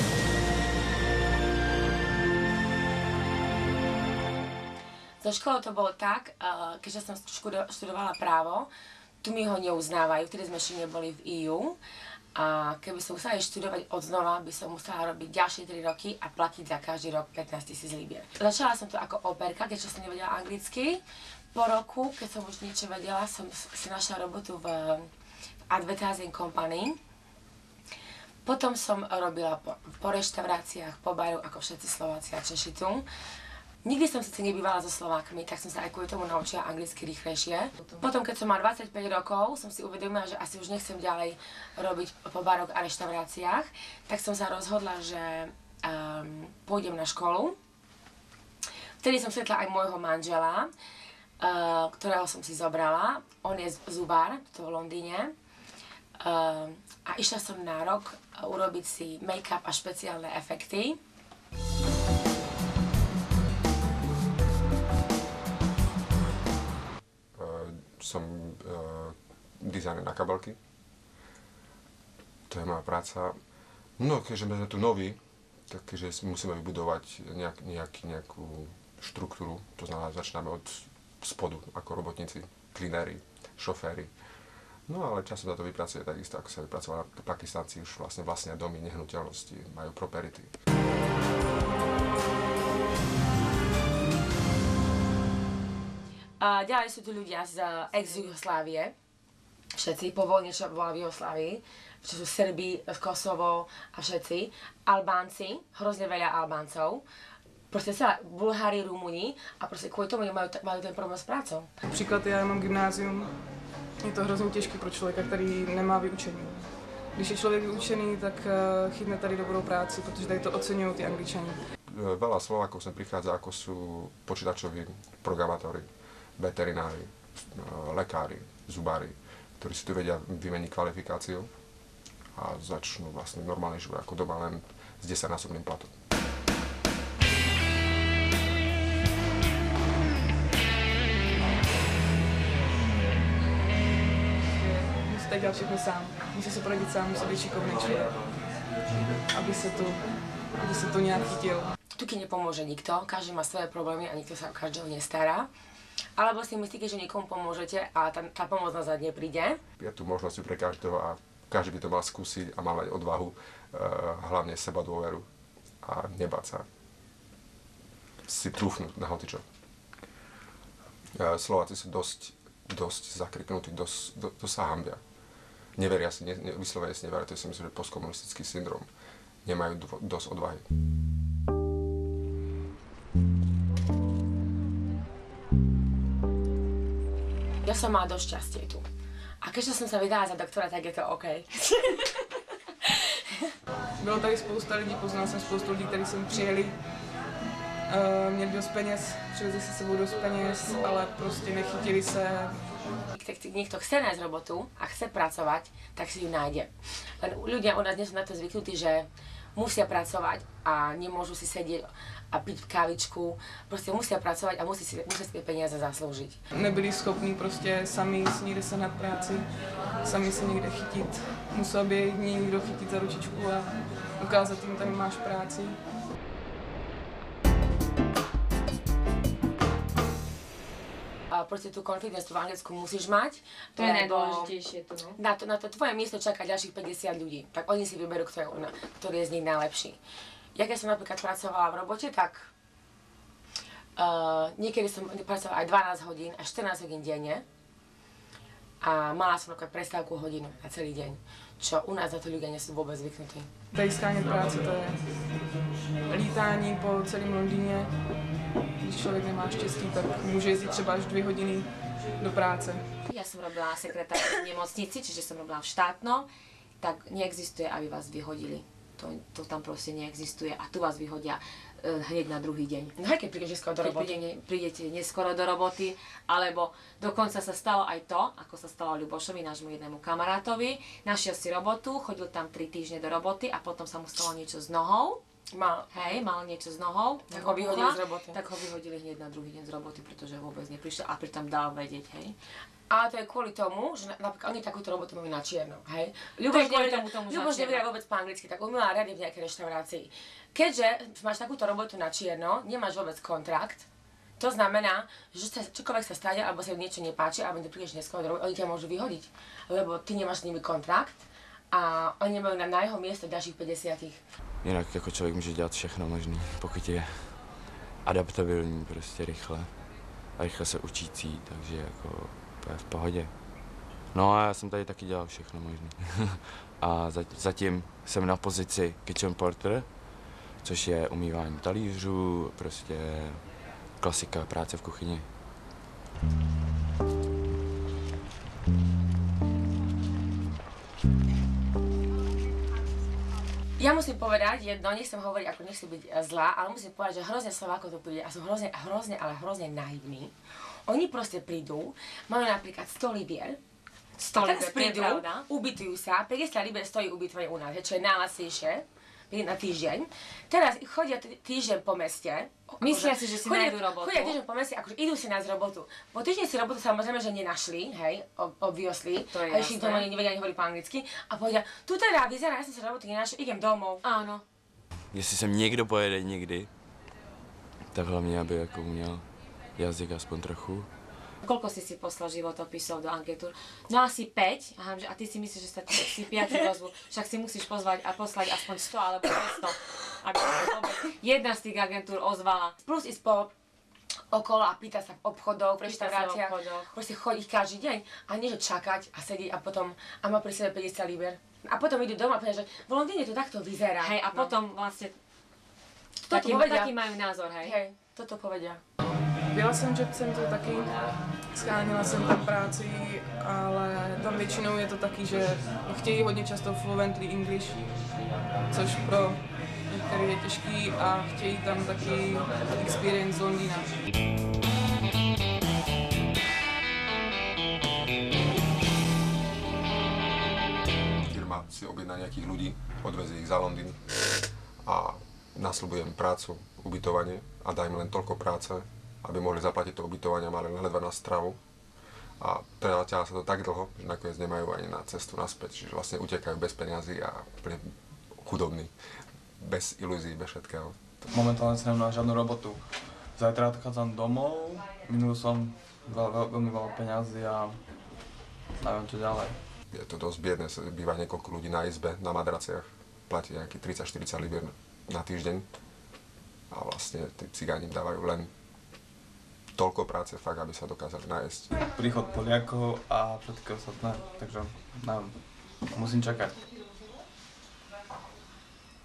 Za školou to bolo tak, keďže som študovala právo, tu mi ho neuznávajú, vtedy sme ešte neboli v é ú. A keby som musela študovať odznova, by som musela robiť ďalšie tri roky a platiť za každý rok pätnásť tisíc libier. Začala som to ako operka, keďže som nevedela anglicky. Po roku, keď som už niečo vedela, som si našla robotu v, v advertising company. Potom som robila po, po reštauráciách, po baru, ako všetci Slováci a Češi tu. Nikdy som sice nebývala so Slovákmi, tak som sa aj kvôli tomu naučila anglicky rýchlejšie. Potom, keď som mala dvadsaťpäť rokov, som si uvedomila, že asi už nechcem ďalej robiť po baroch a reštauráciách, tak som sa rozhodla, že um, pôjdem na školu. Vtedy som stretla aj môjho manžela, uh, ktorého som si zobrala. On je zubár, to v Londýne. Uh, a išla som na rok urobiť si make-up a špeciálne efekty. Som uh, dizajner na kabelky. To je moja práca. No, keďže sme tu noví, tak keďže musíme vybudovať nejak, nejak, nejakú štruktúru. To znamená, začíname od spodu, ako robotníci, klinéri, šoféri. No ale časom sa to vypracuje takisto, ako sa vypracovali Pakistanci, už vlastne vlastnia domy, nehnuteľnosti, majú properity. A ďalej sú tu ľudia z ex-Jugoslávie, všetci po vojne, čo bola v Jugoslávii, čo sú Srbi, Kosovo a všetci, Albánci, hrozne veľa Albáncov, proste celé Bulhári, Rumuni a proste kvôli tomu majú, majú ten problém s prácou. Příklad, já mám gymnázium, je to hrozně těžké pro člověka, který nemá vyučení. Když je člověk vyučený, tak chytne tady dobrou práci, protože tady to oceňujú tí Angličani. Veľa Slovákov sem prichádza, ako sú počítačoví programátori, veterinári, lekári, zubári, ktorí si tu vedia vymeniť kvalifikáciu a začnú vlastne normálny život ako doma len s desaťnásobným platom. Musí tady dělat všechno sám, musí se poradit sám, musí být šikovný člověk, aby se to, aby se to nějak chytil. Tuky nepomôže nikto, každý má svoje problémy a nikto sa o každého nestará. Alebo si myslíte, že niekomu pomôžete a tá, tá pomoc nazad nepríde? Je tu možnosť pre každého a každý by to mal skúsiť a mal mať odvahu, hlavne seba dôveru a nebáť sa si trúfnúť na hocičo. Slováci sú dosť, dosť zakriknutí, dosť, do, dosť sa hanbia. Neveria si, ne, vyslovene si neveria, to je si myslím, že postkomunistický syndrom. Nemajú dvo, dosť odvahy. som mala dosť šťastie tu. A keďže som sa vydala za doktora, tak je to OK. Bylo tady spousta lidí, poznal jsem spoustu lidí, kteří sem přijeli. Uh, měli dost peněz, přivezli si sebou dost peněz, ale prostě nechytili se. Keď niekto chce nájsť robotu a chce pracovať, tak si ju nájde. Len ľudia u nás nie sú na to zvyknutí, že musia pracovať a nemôžu si sedieť a piť kávičku. Proste musia pracovať a musí si, musia si tie peniaze zaslúžiť. Nebyli schopní prostě sami si někde sehnat práci, sami se někde chytit. Musel by někdo chytit za ručičku a ukázat jim, tady máš práci. A proste tú konfidentnosť v Anglicku musíš mať. To je najdôležitejšie tu, no. Na to, na to tvoje miesto čaká ďalších päťdesiat ľudí, tak oni si vyberú, kto je, ktorý je z nich najlepší. Ja keď som napríklad pracovala v robote, tak uh, niekedy som pracovala aj dvanásť hodín až štrnásť hodín denne a mala som napríklad prestávku hodinu na celý deň, čo u nás na to ľudia nie sú vôbec zvyknutí. Tady skáňat práce, to je lítání po celém Londýně. Když člověk nemá štěstí, tak může jezdit třeba až dvě hodiny do práce. Ja som robila sekretár v nemocnici, čiže som robila v štátnom, tak neexistuje, aby vás vyhodili. To, to tam proste neexistuje a tu vás vyhodia uh, hneď na druhý deň. No aj keď prídeš neskoro do roboty. Keď prídete neskoro do roboty, alebo dokonca sa stalo aj to, ako sa stalo Ľubošovi, nášmu jednému kamarátovi. Našiel si robotu, chodil tam tri týždne do roboty a potom sa mu stalo niečo s nohou. Mal. Hej, mal niečo s nohou. Tak ho vyhodili z roboty. Tak ho vyhodili hneď na druhý deň z roboty, pretože vôbec neprišiel a pritom dal vedieť, hej. Ale to je kvôli tomu, že napríklad oni takúto robotu majú na čierno, hej. Ľuboš nevie vôbec po anglicky, tak umila rady v nejakej reštaurácii. Keďže máš takúto robotu na čierno, nemáš vôbec kontrakt, to znamená, že sa, čokoľvek sa stane, alebo sa niečo nepáči, alebo neprídeš neskôr do roboty, oni ťa môžu vyhodiť, lebo ty nemáš s nimi kontrakt a oni nemajú na, na jeho miesto ďalších päťdesiat. Jinak jako člověk může dělat všechno možný, pokud je adaptabilní prostě rychle a rychle se učící, takže jako to je v pohodě. No a já jsem tady taky dělal všechno možný. A zatím jsem na pozici kitchen porter, což je umývání talířů, prostě klasika práce v kuchyni. Ja musím povedať jedno, nechcem hovoriť, ako nechcem byť zlá, ale musím povedať, že hrozne Slovákov to príde a sú hrozne, hrozne, ale hrozne naivní. Oni proste prídu, majú napríklad sto libier, sto libier, prídu, ubytujú sa, päťdesiat libier stojí ubytovanie u nás, čo je najlacnejšie na týždeň. Teraz chodia týždeň po meste. Myslia si, že si nájdu robotu. Chodia týždeň po meste, akože idú si nájsť robotu. Po týždni si robotu samozrejme, že nenašli, hej, obviously. To je a išli domov, nevedia ani hovoriť po anglicky. A povedia, tu teda vyzerá, ja som si robotu nenašel, idem domov. Áno. Jestli sem někdo pojede někdy, tak hlavně, aby jako uměl jazyk aspoň trochu. Koľko si si poslal životopisov do agentúr? No asi päť. Aha, a ty si myslíš, že sa si piati dozvú. Však si musíš pozvať a poslať aspoň sto alebo dvesto. Aby sa jedna z tých agentúr ozvala. Plus ísť po okolo a pýtať sa v obchodoch, v reštauráciách. Proste chodiť každý deň. A nie, že čakať a sedieť a potom a má pri sebe päťdesiat libier. A potom idú doma a povedia, že v Londýne to takto vyzerá. Hej, a potom vlastne taký, taký majú názor, hej? Hej, toto povedia. Byla jsem žebcem to taky, scháněla jsem tam práci, ale tam většinou je to taky, že chtějí hodně často fluently English, což pro některé je těžký a chtějí tam taky experience z Londýna. Firma si objedná nejakých ľudí, odvezie ich za Londýn a nasľubujem prácu, ubytovanie a dá im len toľko práce, aby mohli zaplatiť to ubytovanie, mali ledva na stravu. A preľaťala sa to tak dlho, že nakoniec nemajú ani na cestu naspäť, čiže vlastne utekajú bez peniazy a úplne chudobní, bez ilúzií, bez všetkého. Momentálne som na žiadnu robotu. Zajtra odchádzam domov, minul som veľ, veľ, veľmi veľa peniazy a neviem čo ďalej. Je to dosť biedne, sa býva niekoľko ľudí na izbe, na madraciach, platí nejaký tridsať štyridsať libier na týždeň a vlastne tí cigáni dávajú len toľko práce fakt, aby sa dokázali nájsť. Príchod Poliakov a všetko ostatné, takže neviem, musím čakať. Prostě život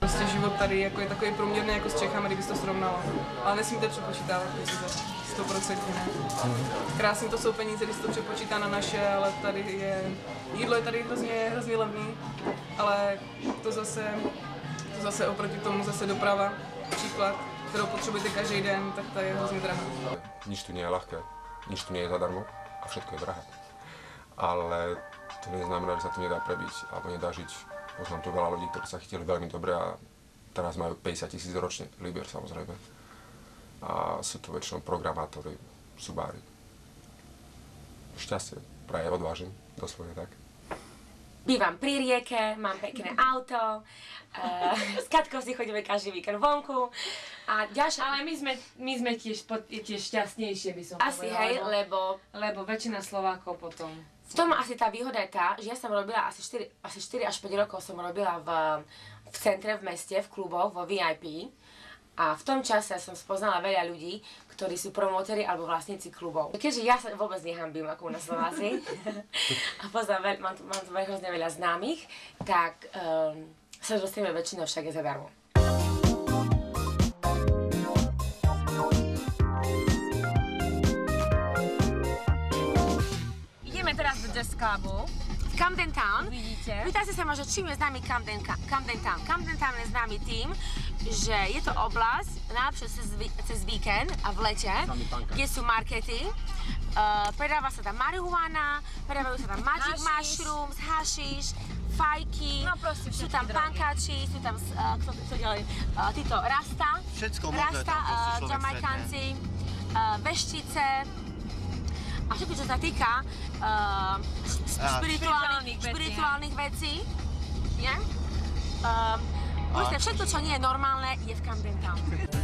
život tady jako je takový průměrný jako s Čechami, kdybys to srovnala. Ale nesmíte přepočítávat peníze, sto procent ne. Krásný to jsou peníze, když se to přepočítá na naše, ale tady je, jídlo je tady hrozně, hrozně levný, ale to zase, to zase oproti tomu zase doprava, příklad, kterou potřebujete každý den, tak ta je hrozně drahá. Nič tu nie je ľahké, nič tu nie je zadarmo a všetko je drahé. Ale to neznamená, že sa tu nedá prebiť alebo nedá žiť. Poznám tu veľa ľudí, ktorí sa chytili veľmi dobre a teraz majú päťdesiat tisíc ročne, libier samozrejme. A sú to väčšinou programátori, subári. Šťastie, praje odvážim, doslovne tak. Bývam pri rieke, mám pekné auto, uh, s Katkou si chodíme každý víkend vonku a ďalšia... Ale my sme, my sme tiež, tiež šťastnejšie, by som Asi povedala. hej, lebo... Lebo väčšina Slovákov potom... V tom asi tá výhoda je tá, že ja som robila asi štyri, asi štyri až päť rokov som robila v, v centre, v meste, v kluboch, vo vé í pé. A v tom čase som spoznala veľa ľudí, ktorí sú promotéri alebo vlastníci klubov. Keďže ja sa vôbec nehambím ako na Slováci a poznám, veľ, mám, mám tu hrozne veľa známych, tak um, sa dostaneme väčšinou však zadarmo. Ideme teraz do jazz clubu. Camden Town. Vidíte. Pýtajte sa ma, že čím je známy Camden, Camden Town. Camden Town je známy tým, že je to oblasť, najlepšie cez, cez víkend a v lete, kde sú markety. Uh, predáva sa tam marihuana, predávajú sa tam magic Hašiš. mushrooms, hašiš, fajky, No proste sú všetky tam drogy. pankáči, sú tam, uh, kto to ďalej, uh, títo rasta, Všetko možné rasta, tam proste uh, človek Jamajkanci, uh, veštice, a všetko, čo sa týka uh, špirituálnych, špirituálnych vecí, je? Um, proste všetko, čo nie je normálne, je v Camden Town.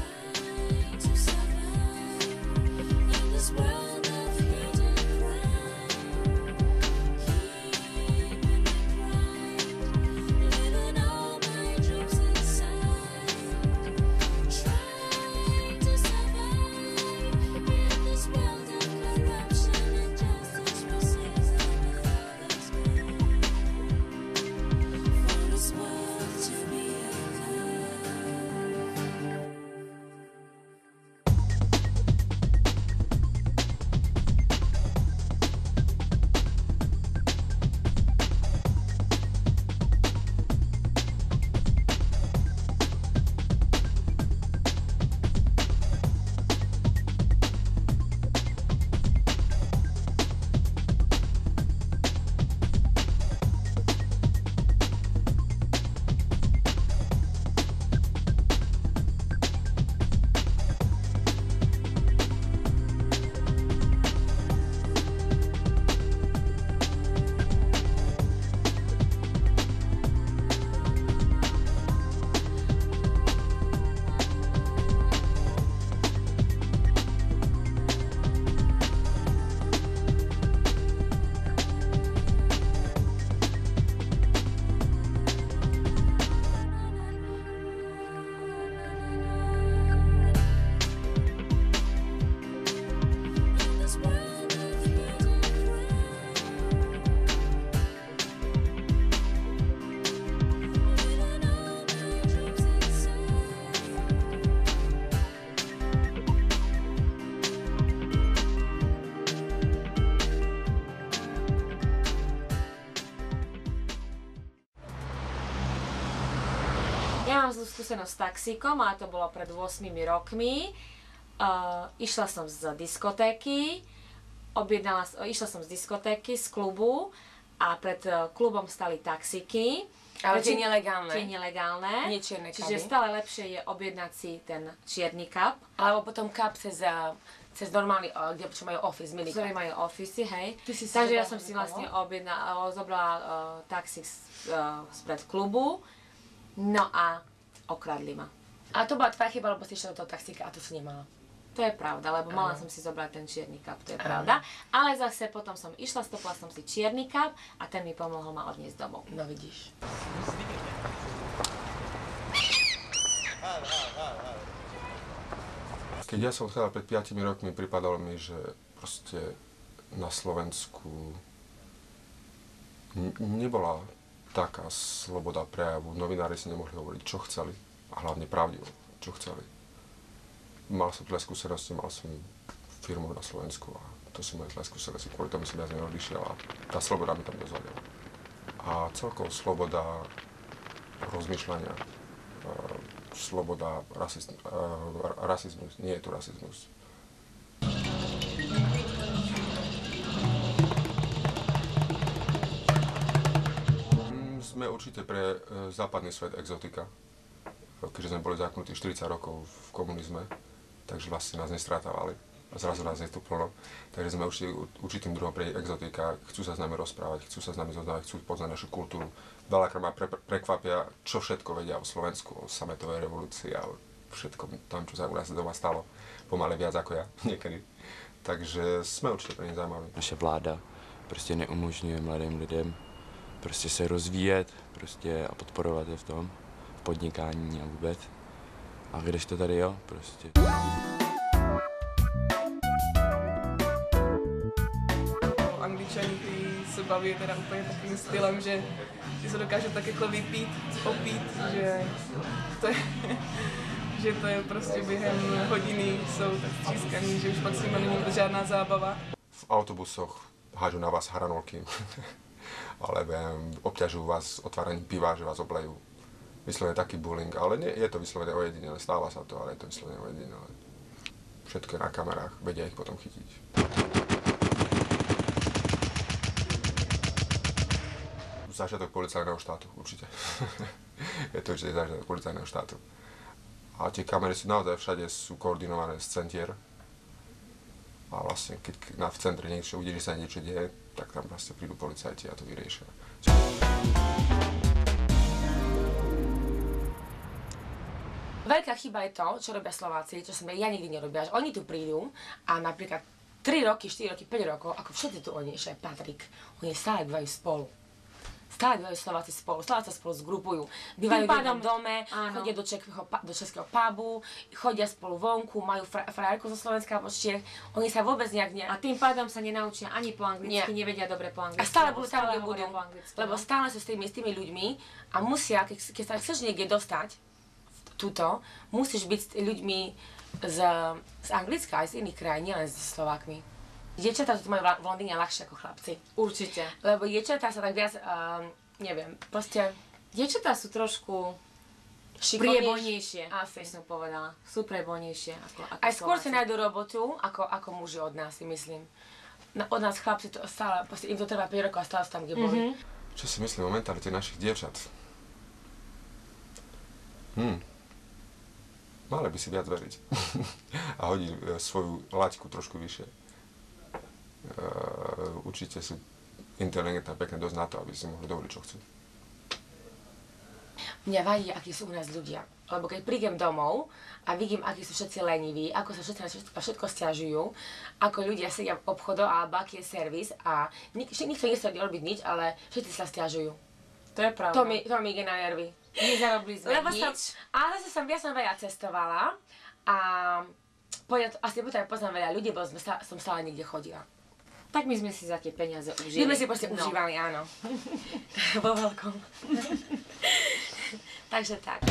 Ja mám zlú skúsenosť s taxíkom, ale to bolo pred ôsmimi rokmi. Uh, išla som z diskotéky, objednala, išla som z diskotéky, z klubu a pred uh, klubom stali taxíky. Ale tie nelegálne. Tie nelegálne. Nie čierne kaby. Čiže stále lepšie je objednať si ten čierny kap. Alebo potom kap cez, uh, cez normálny, uh, kde čo majú office, milý Ktoré kap. majú office, hej. Ty si si Takže ja zobrala som si niekoho? vlastne objednala, zobrala uh, taxík uh, spred klubu. No a okradli ma. A to bola tvoja chyba, lebo si išla do toho taxíka a to si nemala. To je pravda, lebo mala Áno. som si zobrať ten čierny kap, to je Áno. pravda. Ale zase potom som išla, stopla som si čierny kap a ten mi pomohol ma odniesť domov. No vidíš. Keď ja som odchádzal pred piatimi rokmi, pripadalo mi, že proste na Slovensku n- nebola taká sloboda prejavu. Novinári si nemohli hovoriť, čo chceli. a hlavne pravdivo, čo chceli. Mal som tyle skúsenosti, mal som firmu na Slovensku a to sú moje tyle skúsenosti, kvôli tomu som viac neodišiel a tá sloboda mi tam dozvolila. A celkovo sloboda rozmýšľania, sloboda, rasizm, rasizmus, nie je to rasizmus. Sme určite pre západný svet exotika, keďže sme boli zaknutí štyridsať rokov v komunizme, takže vlastne nás nestrátavali a zrazu nás je tu plno. Takže sme určite, určitým druhom pre exotika, chcú sa s nami rozprávať, chcú sa s nami zoznávať, chcú poznať našu kultúru. Veľakrát ma pre, prekvapia, čo všetko vedia o Slovensku, o sametovej revolúcii a o všetkom tam, čo sa u nás doma stalo. Pomaly viac ako ja, niekedy. Takže jsme určitě pro ně zajímaví. Naše vláda prostě neumožňuje mladým lidem prostě se rozvíjet prostě a podporovat je v tom, v podnikání a vůbec. A když to tady jo, prostě. Angličani ty se baví teda úplně takovým stylem, že, že se dokáže tak jako vypít, opít, že to je, že to je prostě během hodiny jsou tak střískaný, že už pak s nimi není žádná zábava. V autobusoch hážu na vás hranolky, alebo obťažujú vás otváraním piva, že vás oblejú. Vyslovene taký bullying, ale nie, je to vyslovene ojedinele, stáva sa to, ale je to vyslovene ojedinele. Všetko je na kamerách, vedia ich potom chytiť. Začiatok policajného štátu, určite. Je to určite začiatok policajného štátu. A tie kamery sú naozaj všade sú koordinované z centier. A vlastne, keď na, v centre niečo uvidí, že sa niečo deje, tak tam vlastne prídu policajti a to vyriešia. Veľká chyba je to, čo robia Slováci, čo som ja nikdy nerobia, že oni tu prídu a napríklad tri roky, štyri roky, päť rokov, ako všetci tu oni, ešte aj Patrik, oni stále bývajú spolu. Stále bývajú Slováci spolu, stále sa spolu zgrupujú. Bývajú v jednom dome, áno. Chodia do, českého, do českého pubu, chodia spolu vonku, majú fra, frajerku zo Slovenska po Čiech, oni sa vôbec nejak ne... A tým pádom sa nenaučia ani po anglicky, Nie. nevedia dobre po anglicky. A stále budú tam, kde budú, lebo no. stále sú s tými, s tými ľuďmi a musia, keď, keď sa chceš niekde dostať, tuto, musíš byť s ľuďmi z, z Anglicka aj z iných krajín, nielen s Slovákmi. Dievčatá to majú v Londýne ľahšie ako chlapci. Určite. Lebo dievčatá sa tak viac, um, neviem, proste... Dievčatá sú trošku priebojnejšie, asi som povedala. Sú priebojnejšie ako, ako Aj skôr si Slováci. nájdu robotu, ako, ako muži od nás, si myslím. Na, od nás chlapci to stále, proste im to trvá päť rokov a stále sú tam, kde boli. Čo si myslím o mentalite našich dievčat? Hm. Mali by si viac veriť a hodiť e, svoju laťku trošku vyššie. E, určite sú inteligentné a pekné dosť na to, aby si mohli dovoliť, čo chcú. Mňa vadí, akí sú u nás ľudia. Lebo keď prídem domov a vidím, akí sú všetci leniví, ako sa všetci na všetko, všetko stiažujú, ako ľudia sedia v obchodoch a aký je servis a nik, nikto nechce robiť nič, ale všetci sa stiažujú. To je pravda. To mi, to mi ide na nervy. Nezarobili sme Lebo nič. Som, ale zase som, ja som veľa cestovala a povedať, asi potom poznám veľa ľudí, bo som stále, som stále niekde chodila. Tak my sme si za tie peniaze užili. My sme si proste no. užívali, áno. Vo veľkom. Takže tak.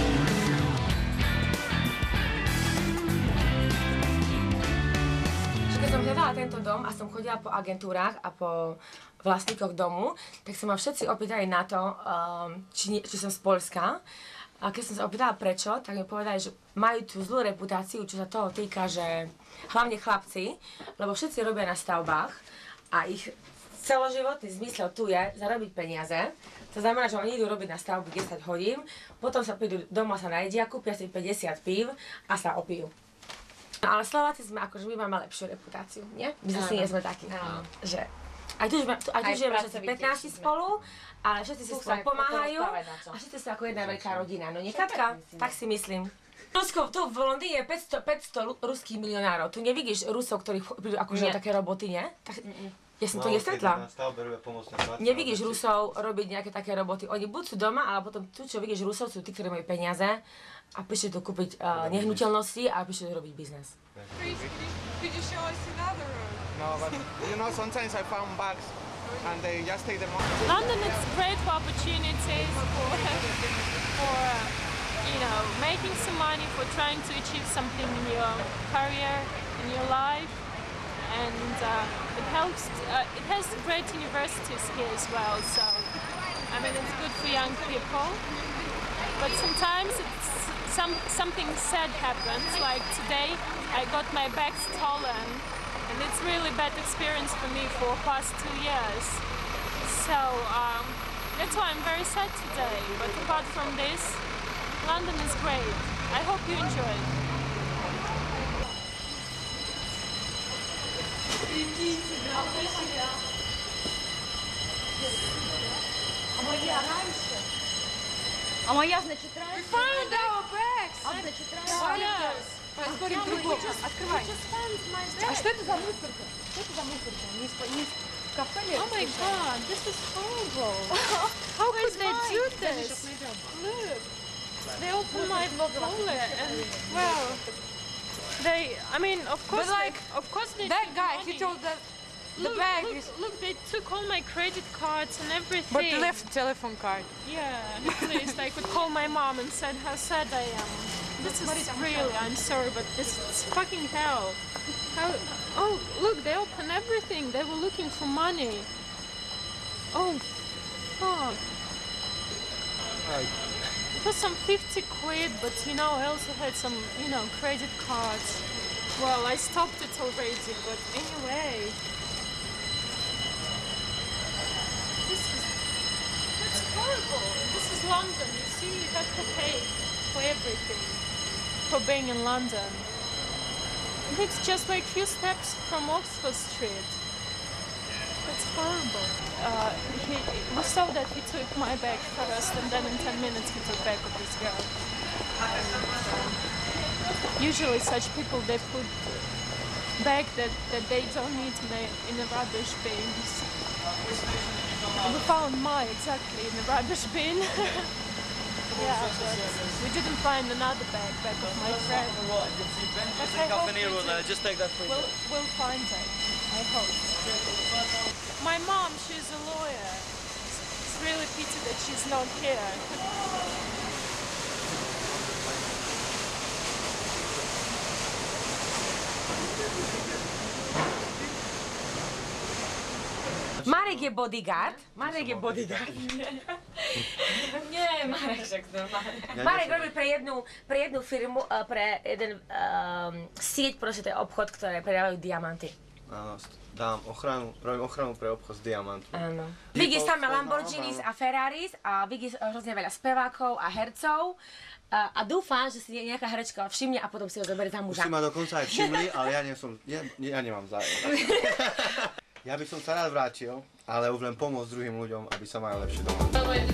Keď som hľadala tento dom a som chodila po agentúrach a po vlastníkoch domu, tak sa ma všetci opýtali na to, um, či, či som z Poľska. A keď som sa opýtala prečo, tak mi povedali, že majú tú zlú reputáciu, čo sa toho týka, že hlavne chlapci, lebo všetci robia na stavbách a ich celoživotný zmysel tu je zarobiť peniaze. To znamená, že oni idú robiť na stavbu desať hodín, potom sa prídu doma, sa najedia, kúpia si päťdesiat pív a sa opijú. No, ale Slováci sme akože my máme lepšiu reputáciu, nie? My zase nie sme takí, že aj tu, aj tu žijeme všetci pätnásť spolu, ale všetci si spolu pomáhajú a všetci sú ako jedna veľká rodina, no nie Katka? Tak si myslím. Rusko, tu v Londýne je päťsto, päťsto ruských milionárov, tu nevidíš Rusov, ktorí prídu akože také roboty, nie? Tak, ja som to nestretla. Nevidíš Rusov robiť nejaké také roboty, oni buď sú doma, ale potom tu, čo vidíš Rusov, sú tí, ktorí majú peniaze a prišli tu kúpiť uh, nehnuteľnosti a prišli tu robiť biznes. Could you show us another room? No, but you know, sometimes I found bags and they just take them off. London is great for opportunities, for, for uh, you know, making money for trying to achieve something in your career, in your life, and uh, it helps. Uh, it has great universities here as well. So, I mean, it's good for young people. But sometimes it's some something sad happens. Like today, I got my bag stolen, and it's really bad experience for me for past two years. So. Um, That's why I'm very sad today, but apart from this, London is great. I hope you enjoy it. А моя, значит, нравится? We found our bags! А, значит, Yes! Происходит другое. Открывай. А что это за мусорка? Что это за мусорка? Не из не из кафе? Oh my god, this is horrible. How could they do this? Look, they opened my wallet and, well, they, I mean, of course, But like, they, of course they that took guy, money. he told that the look, bag look, is... Look, they took all my credit cards and everything. But they left telephone card. Yeah, at least I could call my mom and said how sad I am. This is really, I'm sorry, but this is fucking hell. How, oh, look, they opened everything. They were looking for money. Oh, fuck. It was some fifty quid, but you know, I also had some, you know, credit cards. Well, I stopped it already, but anyway. This is, that's horrible. This is London. You see, you have to pay for everything, for being in London. And it's just like few steps from Oxford Street. That's horrible. Uh, he, we saw that he took my bag first, and then in ten minutes he took bag of this girl. And, uh, usually such people, they put bag that, that they don't need in the, in the rubbish bins. We found my exactly in the rubbish bin. Yeah, but we didn't find another bag, bag of my friend. But I hope we do. Just take that for you. We'll, we'll find it, I hope. My mom, she's a lawyer. It's really pity that she's not here. Marek je bodyguard. Marek je bodyguard. Nie, Marek však normálne. Marek robí pre jednu, pre jednu firmu, pre jeden um, sieť, proste to je obchod, ktoré predávajú diamanty. Áno, dám ochranu, robím ochranu pre obchod s diamantom. Áno. Vigis tam má Lamborghinis a Ferraris a Vigis hrozne veľa spevákov a hercov. A, a dúfam, že si nejaká herečka všimne a potom si ho zoberie za muža. Už si ma dokonca aj všimli, ale ja, nie som, ja, ja nemám záujem. Ja by som sa rád vrátil, ale už len pomôcť druhým ľuďom, aby sa mali lepšie doma.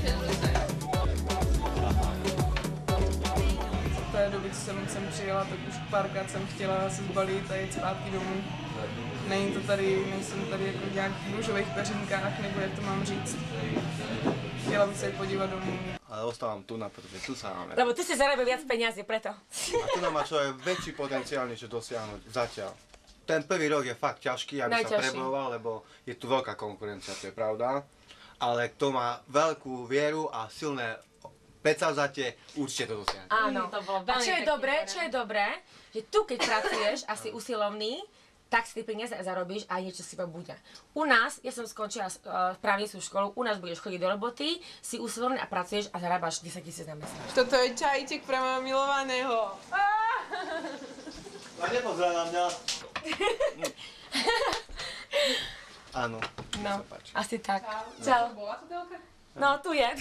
V té doby, co jsem sem přijela, tak už párkrát jsem chtěla se zbalit a jít zpátky domů. Není to tady, nejsem tady jako v nějakých růžových peřinkách, nebo jak to mám říct. Chtěla bych se podívat domů. Ale ostávam tu, pretože tu sa máme. Lebo ty si zarobil viac peniazy, preto. A tu má človek väčší potenciál, než dosiahnuť zatiaľ. Ten prvý rok je fakt ťažký, aby sa prebojoval, lebo je tu veľká konkurencia, to je pravda. Ale kto má veľkú vieru a silné predsavzatie, určite to dosiahne. Áno. A čo je dobré, čo je dobré, že tu keď pracuješ a si usilovný, tak si ty peniaze zarobíš a niečo si bude. U nás, ja som skončila uh, právnickú školu, u nás budeš chodiť do roboty, si usilovný a pracuješ a zarábaš desať tisíc na mesiac. Toto je čajíček pre mojho milovaného. A nepozeraj na mňa. Áno, no, asi tak. Čau. No, tu je.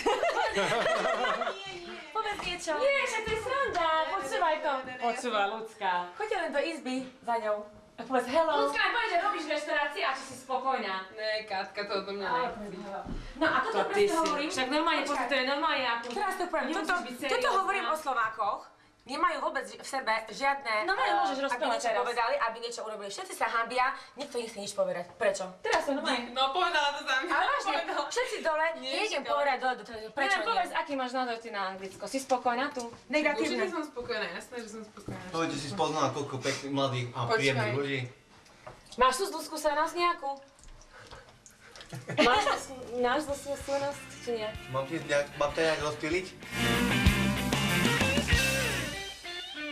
Povedz niečo. Nie, však to je sranda, počúvaj to. Počúvaj, ľudská. Choďte len do izby za ňou. A povedz hello. Ľudská, povedz, že robíš v reštaurácii a či si spokojná. Ne, Katka, to odo mňa nechci. No a toto presne hovorím. Však normálne, počkaj, to je normálne ako... Teraz to poviem, toto hovorím o Slovákoch. Nemajú vôbec v sebe žiadne, no, uh, môžeš aby niečo teraz povedali, aby niečo urobili. Všetci sa hanbia, nikto nechce nič povedať. Prečo? Teraz som normálne. No, povedala to za mňa. Ale vážne, všetci dole, nejdem povedať dole do toho. Prečo nie? Povedz, aký máš názor ty na Anglicko. Si spokojná tu? Negatívne. Určite som spokojná, jasné, že som spokojná. Povedete, si spoznala koľko pekných, mladých a príjemných ľudí. Máš tu zlú skúsenosť nejakú? Máš zlú skúsenosť, či nie? Mám ti nejak rozptýliť?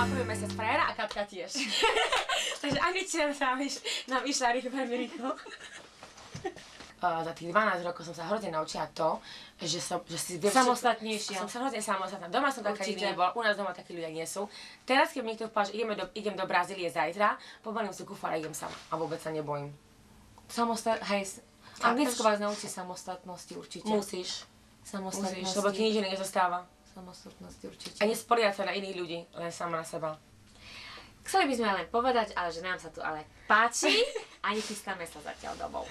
mala prvý mesiac frajera a Katka tiež. Takže angličtina nám, nám išla rýchlo, veľmi rýchlo. Uh, za tých dvanásť rokov som sa hrozne naučila to, že som, že si viem... Samostatnejšia. Som sa hrozne samostatná. Doma som taká nikdy nebola, u nás doma takí ľudia nie sú. Teraz, keď mi niekto povedal, že ideme do, idem do Brazílie zajtra, pobalím si kufár a idem sama. A vôbec sa nebojím. Samostat... Hej, Anglicko vás naučí samostatnosti určite. Musíš. Samostatnosti. Musíš, lebo ti nič nezostáva. Samostatnosti určite. A nespoliať sa na iných ľudí, len sama na seba. Chceli by sme len povedať, ale že nám sa tu ale páči a nechystáme sa zatiaľ domov.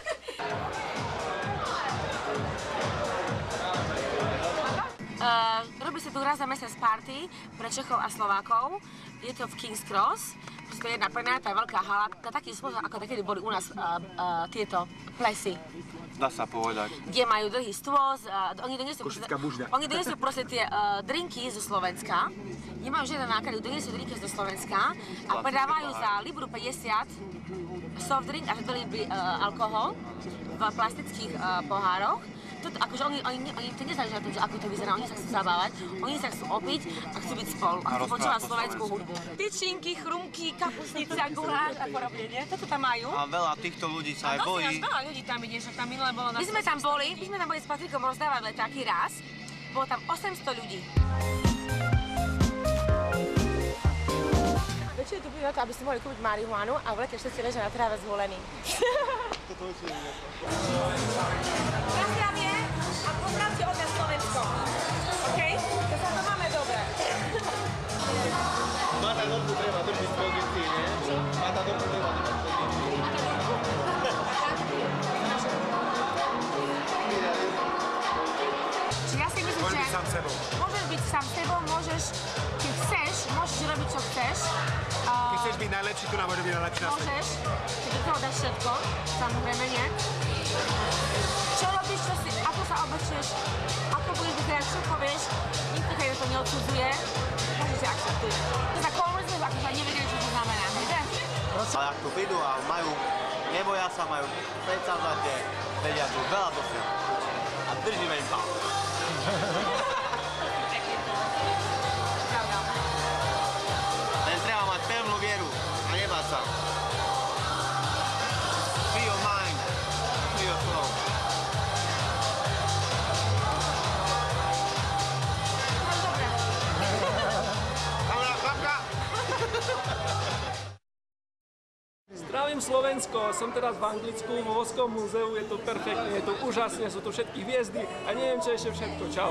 Uh, robí sa tu raz za mesiac party pre Čechov a Slovákov. Je to v King's Cross. To je jedna prenajatá veľká hala. To je taký spôsob, ako takedy boli u nás uh, uh, tieto plesy. Dá sa povedať. Kde majú dlhý stôz. Uh, oni donesú, oni donesú proste tie uh, drinky zo Slovenska. Nemajú žiadne náklady, donesú drinky zo Slovenska a predávajú za libru päťdesiat soft drink a za dva libry uh, alkohol v plastických uh, pohároch. Toto, akože oni, oni, oni to nezáleží na tom, že ako to vyzerá, oni sa chcú zabávať, oni sa chcú opiť a chcú byť spolu, a chcú počúvať slovenskú hudbu. Tyčinky, chrumky, kapusnica, guláš a podobne, nie? Toto tam majú. A veľa týchto ľudí sa aj bojí. A veľa ľudí tam ide, že tam minule bolo na... My sme tam boli, my sme tam boli s Patrikom rozdávať letáky raz, bolo tam osemsto ľudí. Väčšie tu na to, aby ste mohli kúpiť marihuanu a v lete všetci ležia na tráve zvolení. Toto určite nie. Pozdravie a pozdravte od nás Slovensko. OK? To sa to máme dobre. Matadorku treba držiť v pozícii, nie? Matadorku treba držať v pozícii. Čiže ja si myslím, že... Môžeš byť sám sebou. Môžeš byť sám sebou, môžeš, keď chceš, môžeš robiť, čo chceš. Keď chceš byť najlepší, tu nám môže byť najlepší na svete. Môžeš, keď do toho dáš všetko, samozrejme nie. Čo robíš, čo si, ako sa oblečeš, ako budeš vyzerať, čo povieš, nikto keď to neodsudzuje, môžeš si akceptuje. To za komunizmus, ako sa nevedeli, čo to znamená, vieš? Ale ak tu prídu a majú, neboja sa, majú predsavzatie, vedia tu veľa dosiahnuť. A držíme im tam. Len treba mať pevnú vieru a nebáť sa. Free your mind, free your soul. Dobre, chlapka! Zdravím Slovensko, som teraz v Anglicku, vo Voskom múzeu, je to perfektné, je to úžasné, sú tu všetky hviezdy a neviem čo ešte všetko, čau.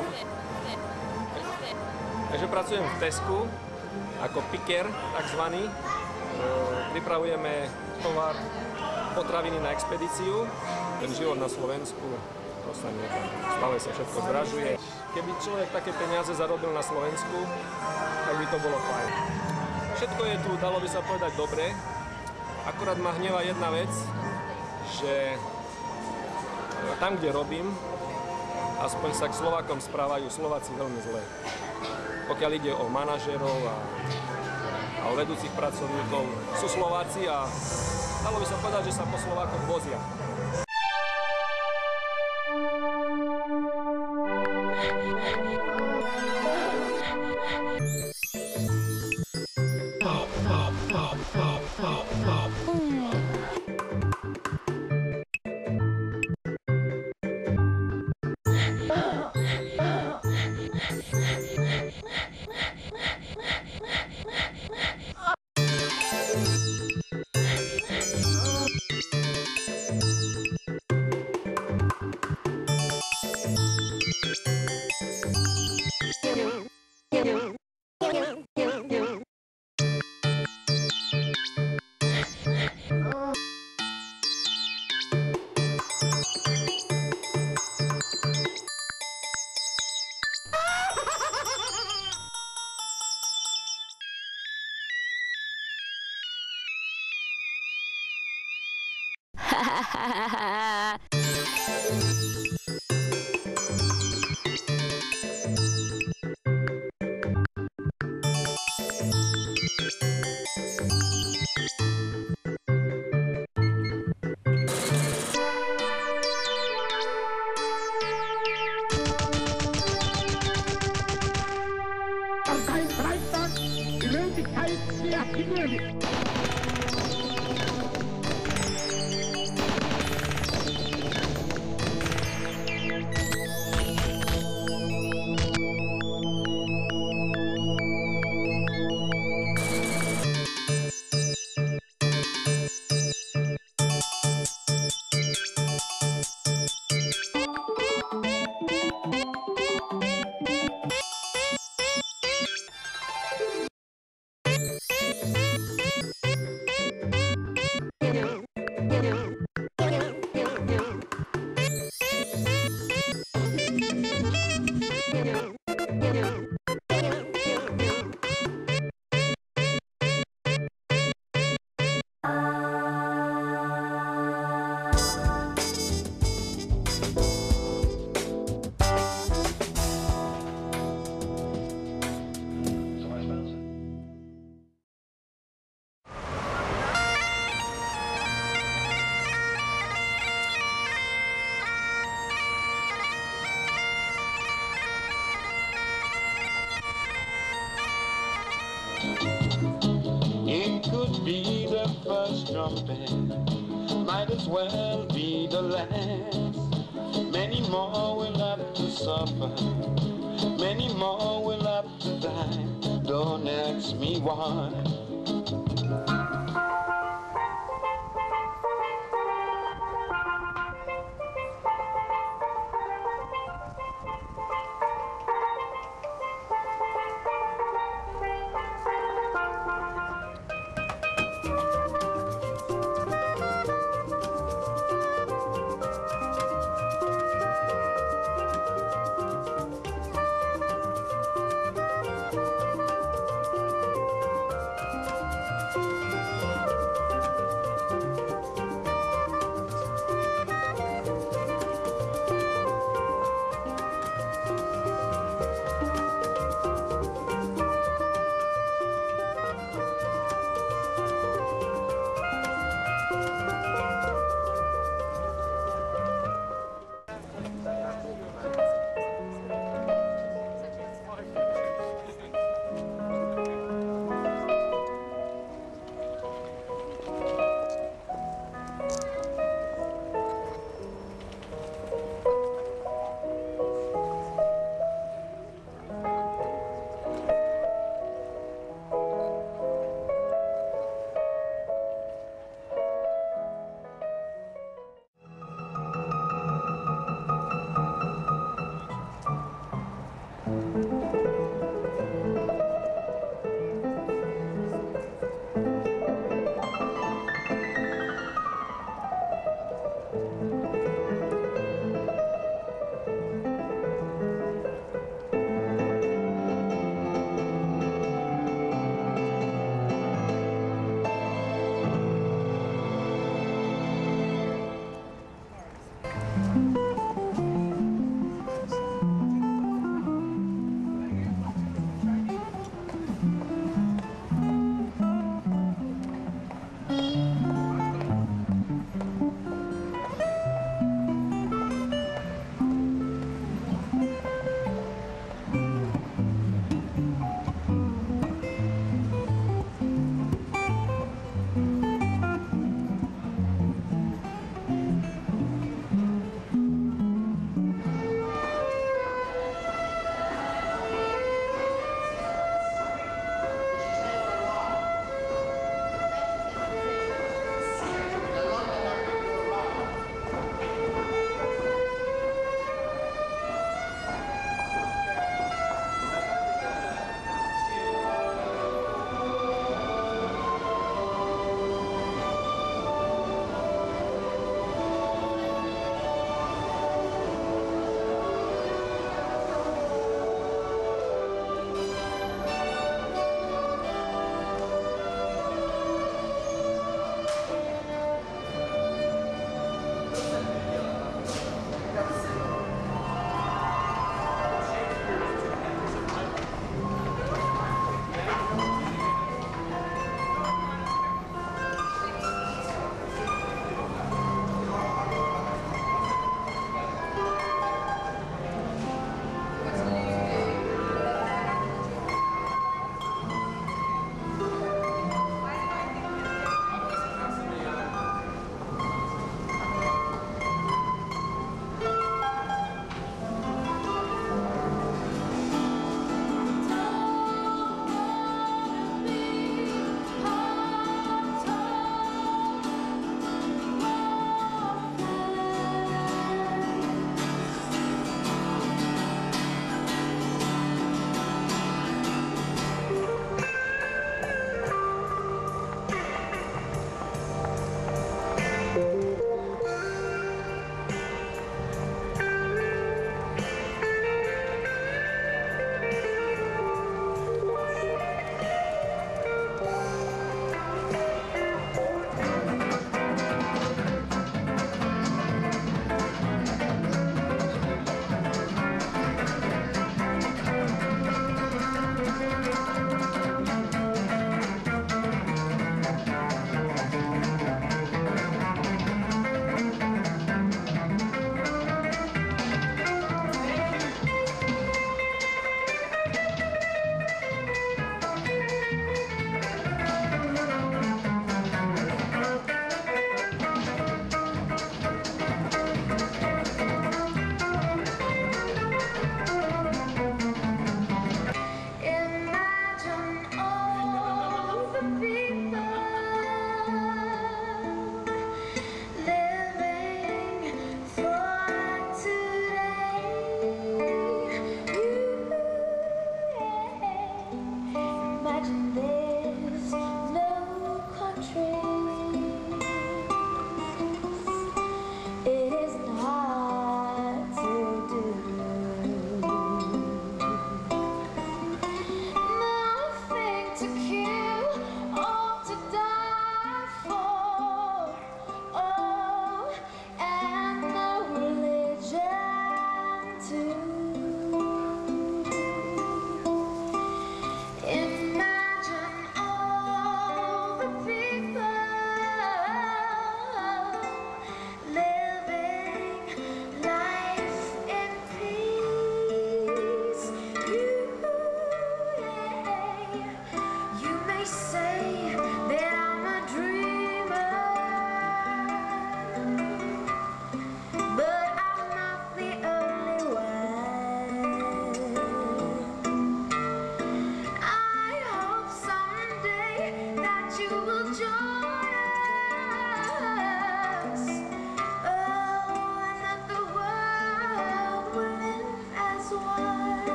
Takže pracujem v Tesku ako picker, takzvaný. Pripravujeme tovar, potraviny na expedíciu. Ten život na Slovensku, to sa niekam, stále sa všetko zdražuje. Keby človek také peniaze zarobil na Slovensku, tak by to bolo fajn. Všetko je tu, dalo by sa povedať, dobre. Akurát ma hnevá jedna vec, že tam, kde robím, aspoň sa k Slovákom správajú Slováci veľmi zle. Pokiaľ ide o manažérov a, a o vedúcich pracovníkov, sú Slováci a dalo by sa povedať, že sa po Slovákoch vozia. It could be the first trumpet, might as well be the last. Many more will have to suffer, many more will have to die. Don't ask me why.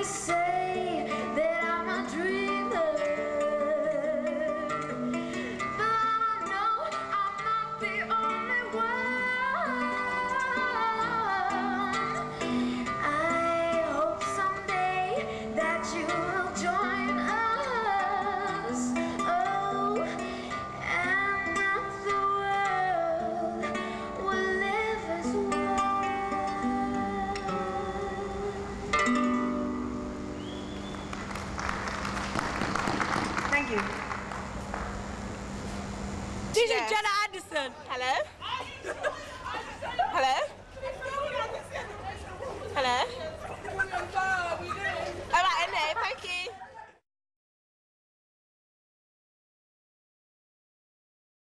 say that I'm a dreamer, but I know I'm not the only one. I hope someday that you will join us. Oh, and that the world will live as one. This is Jenna Anderson. Hello.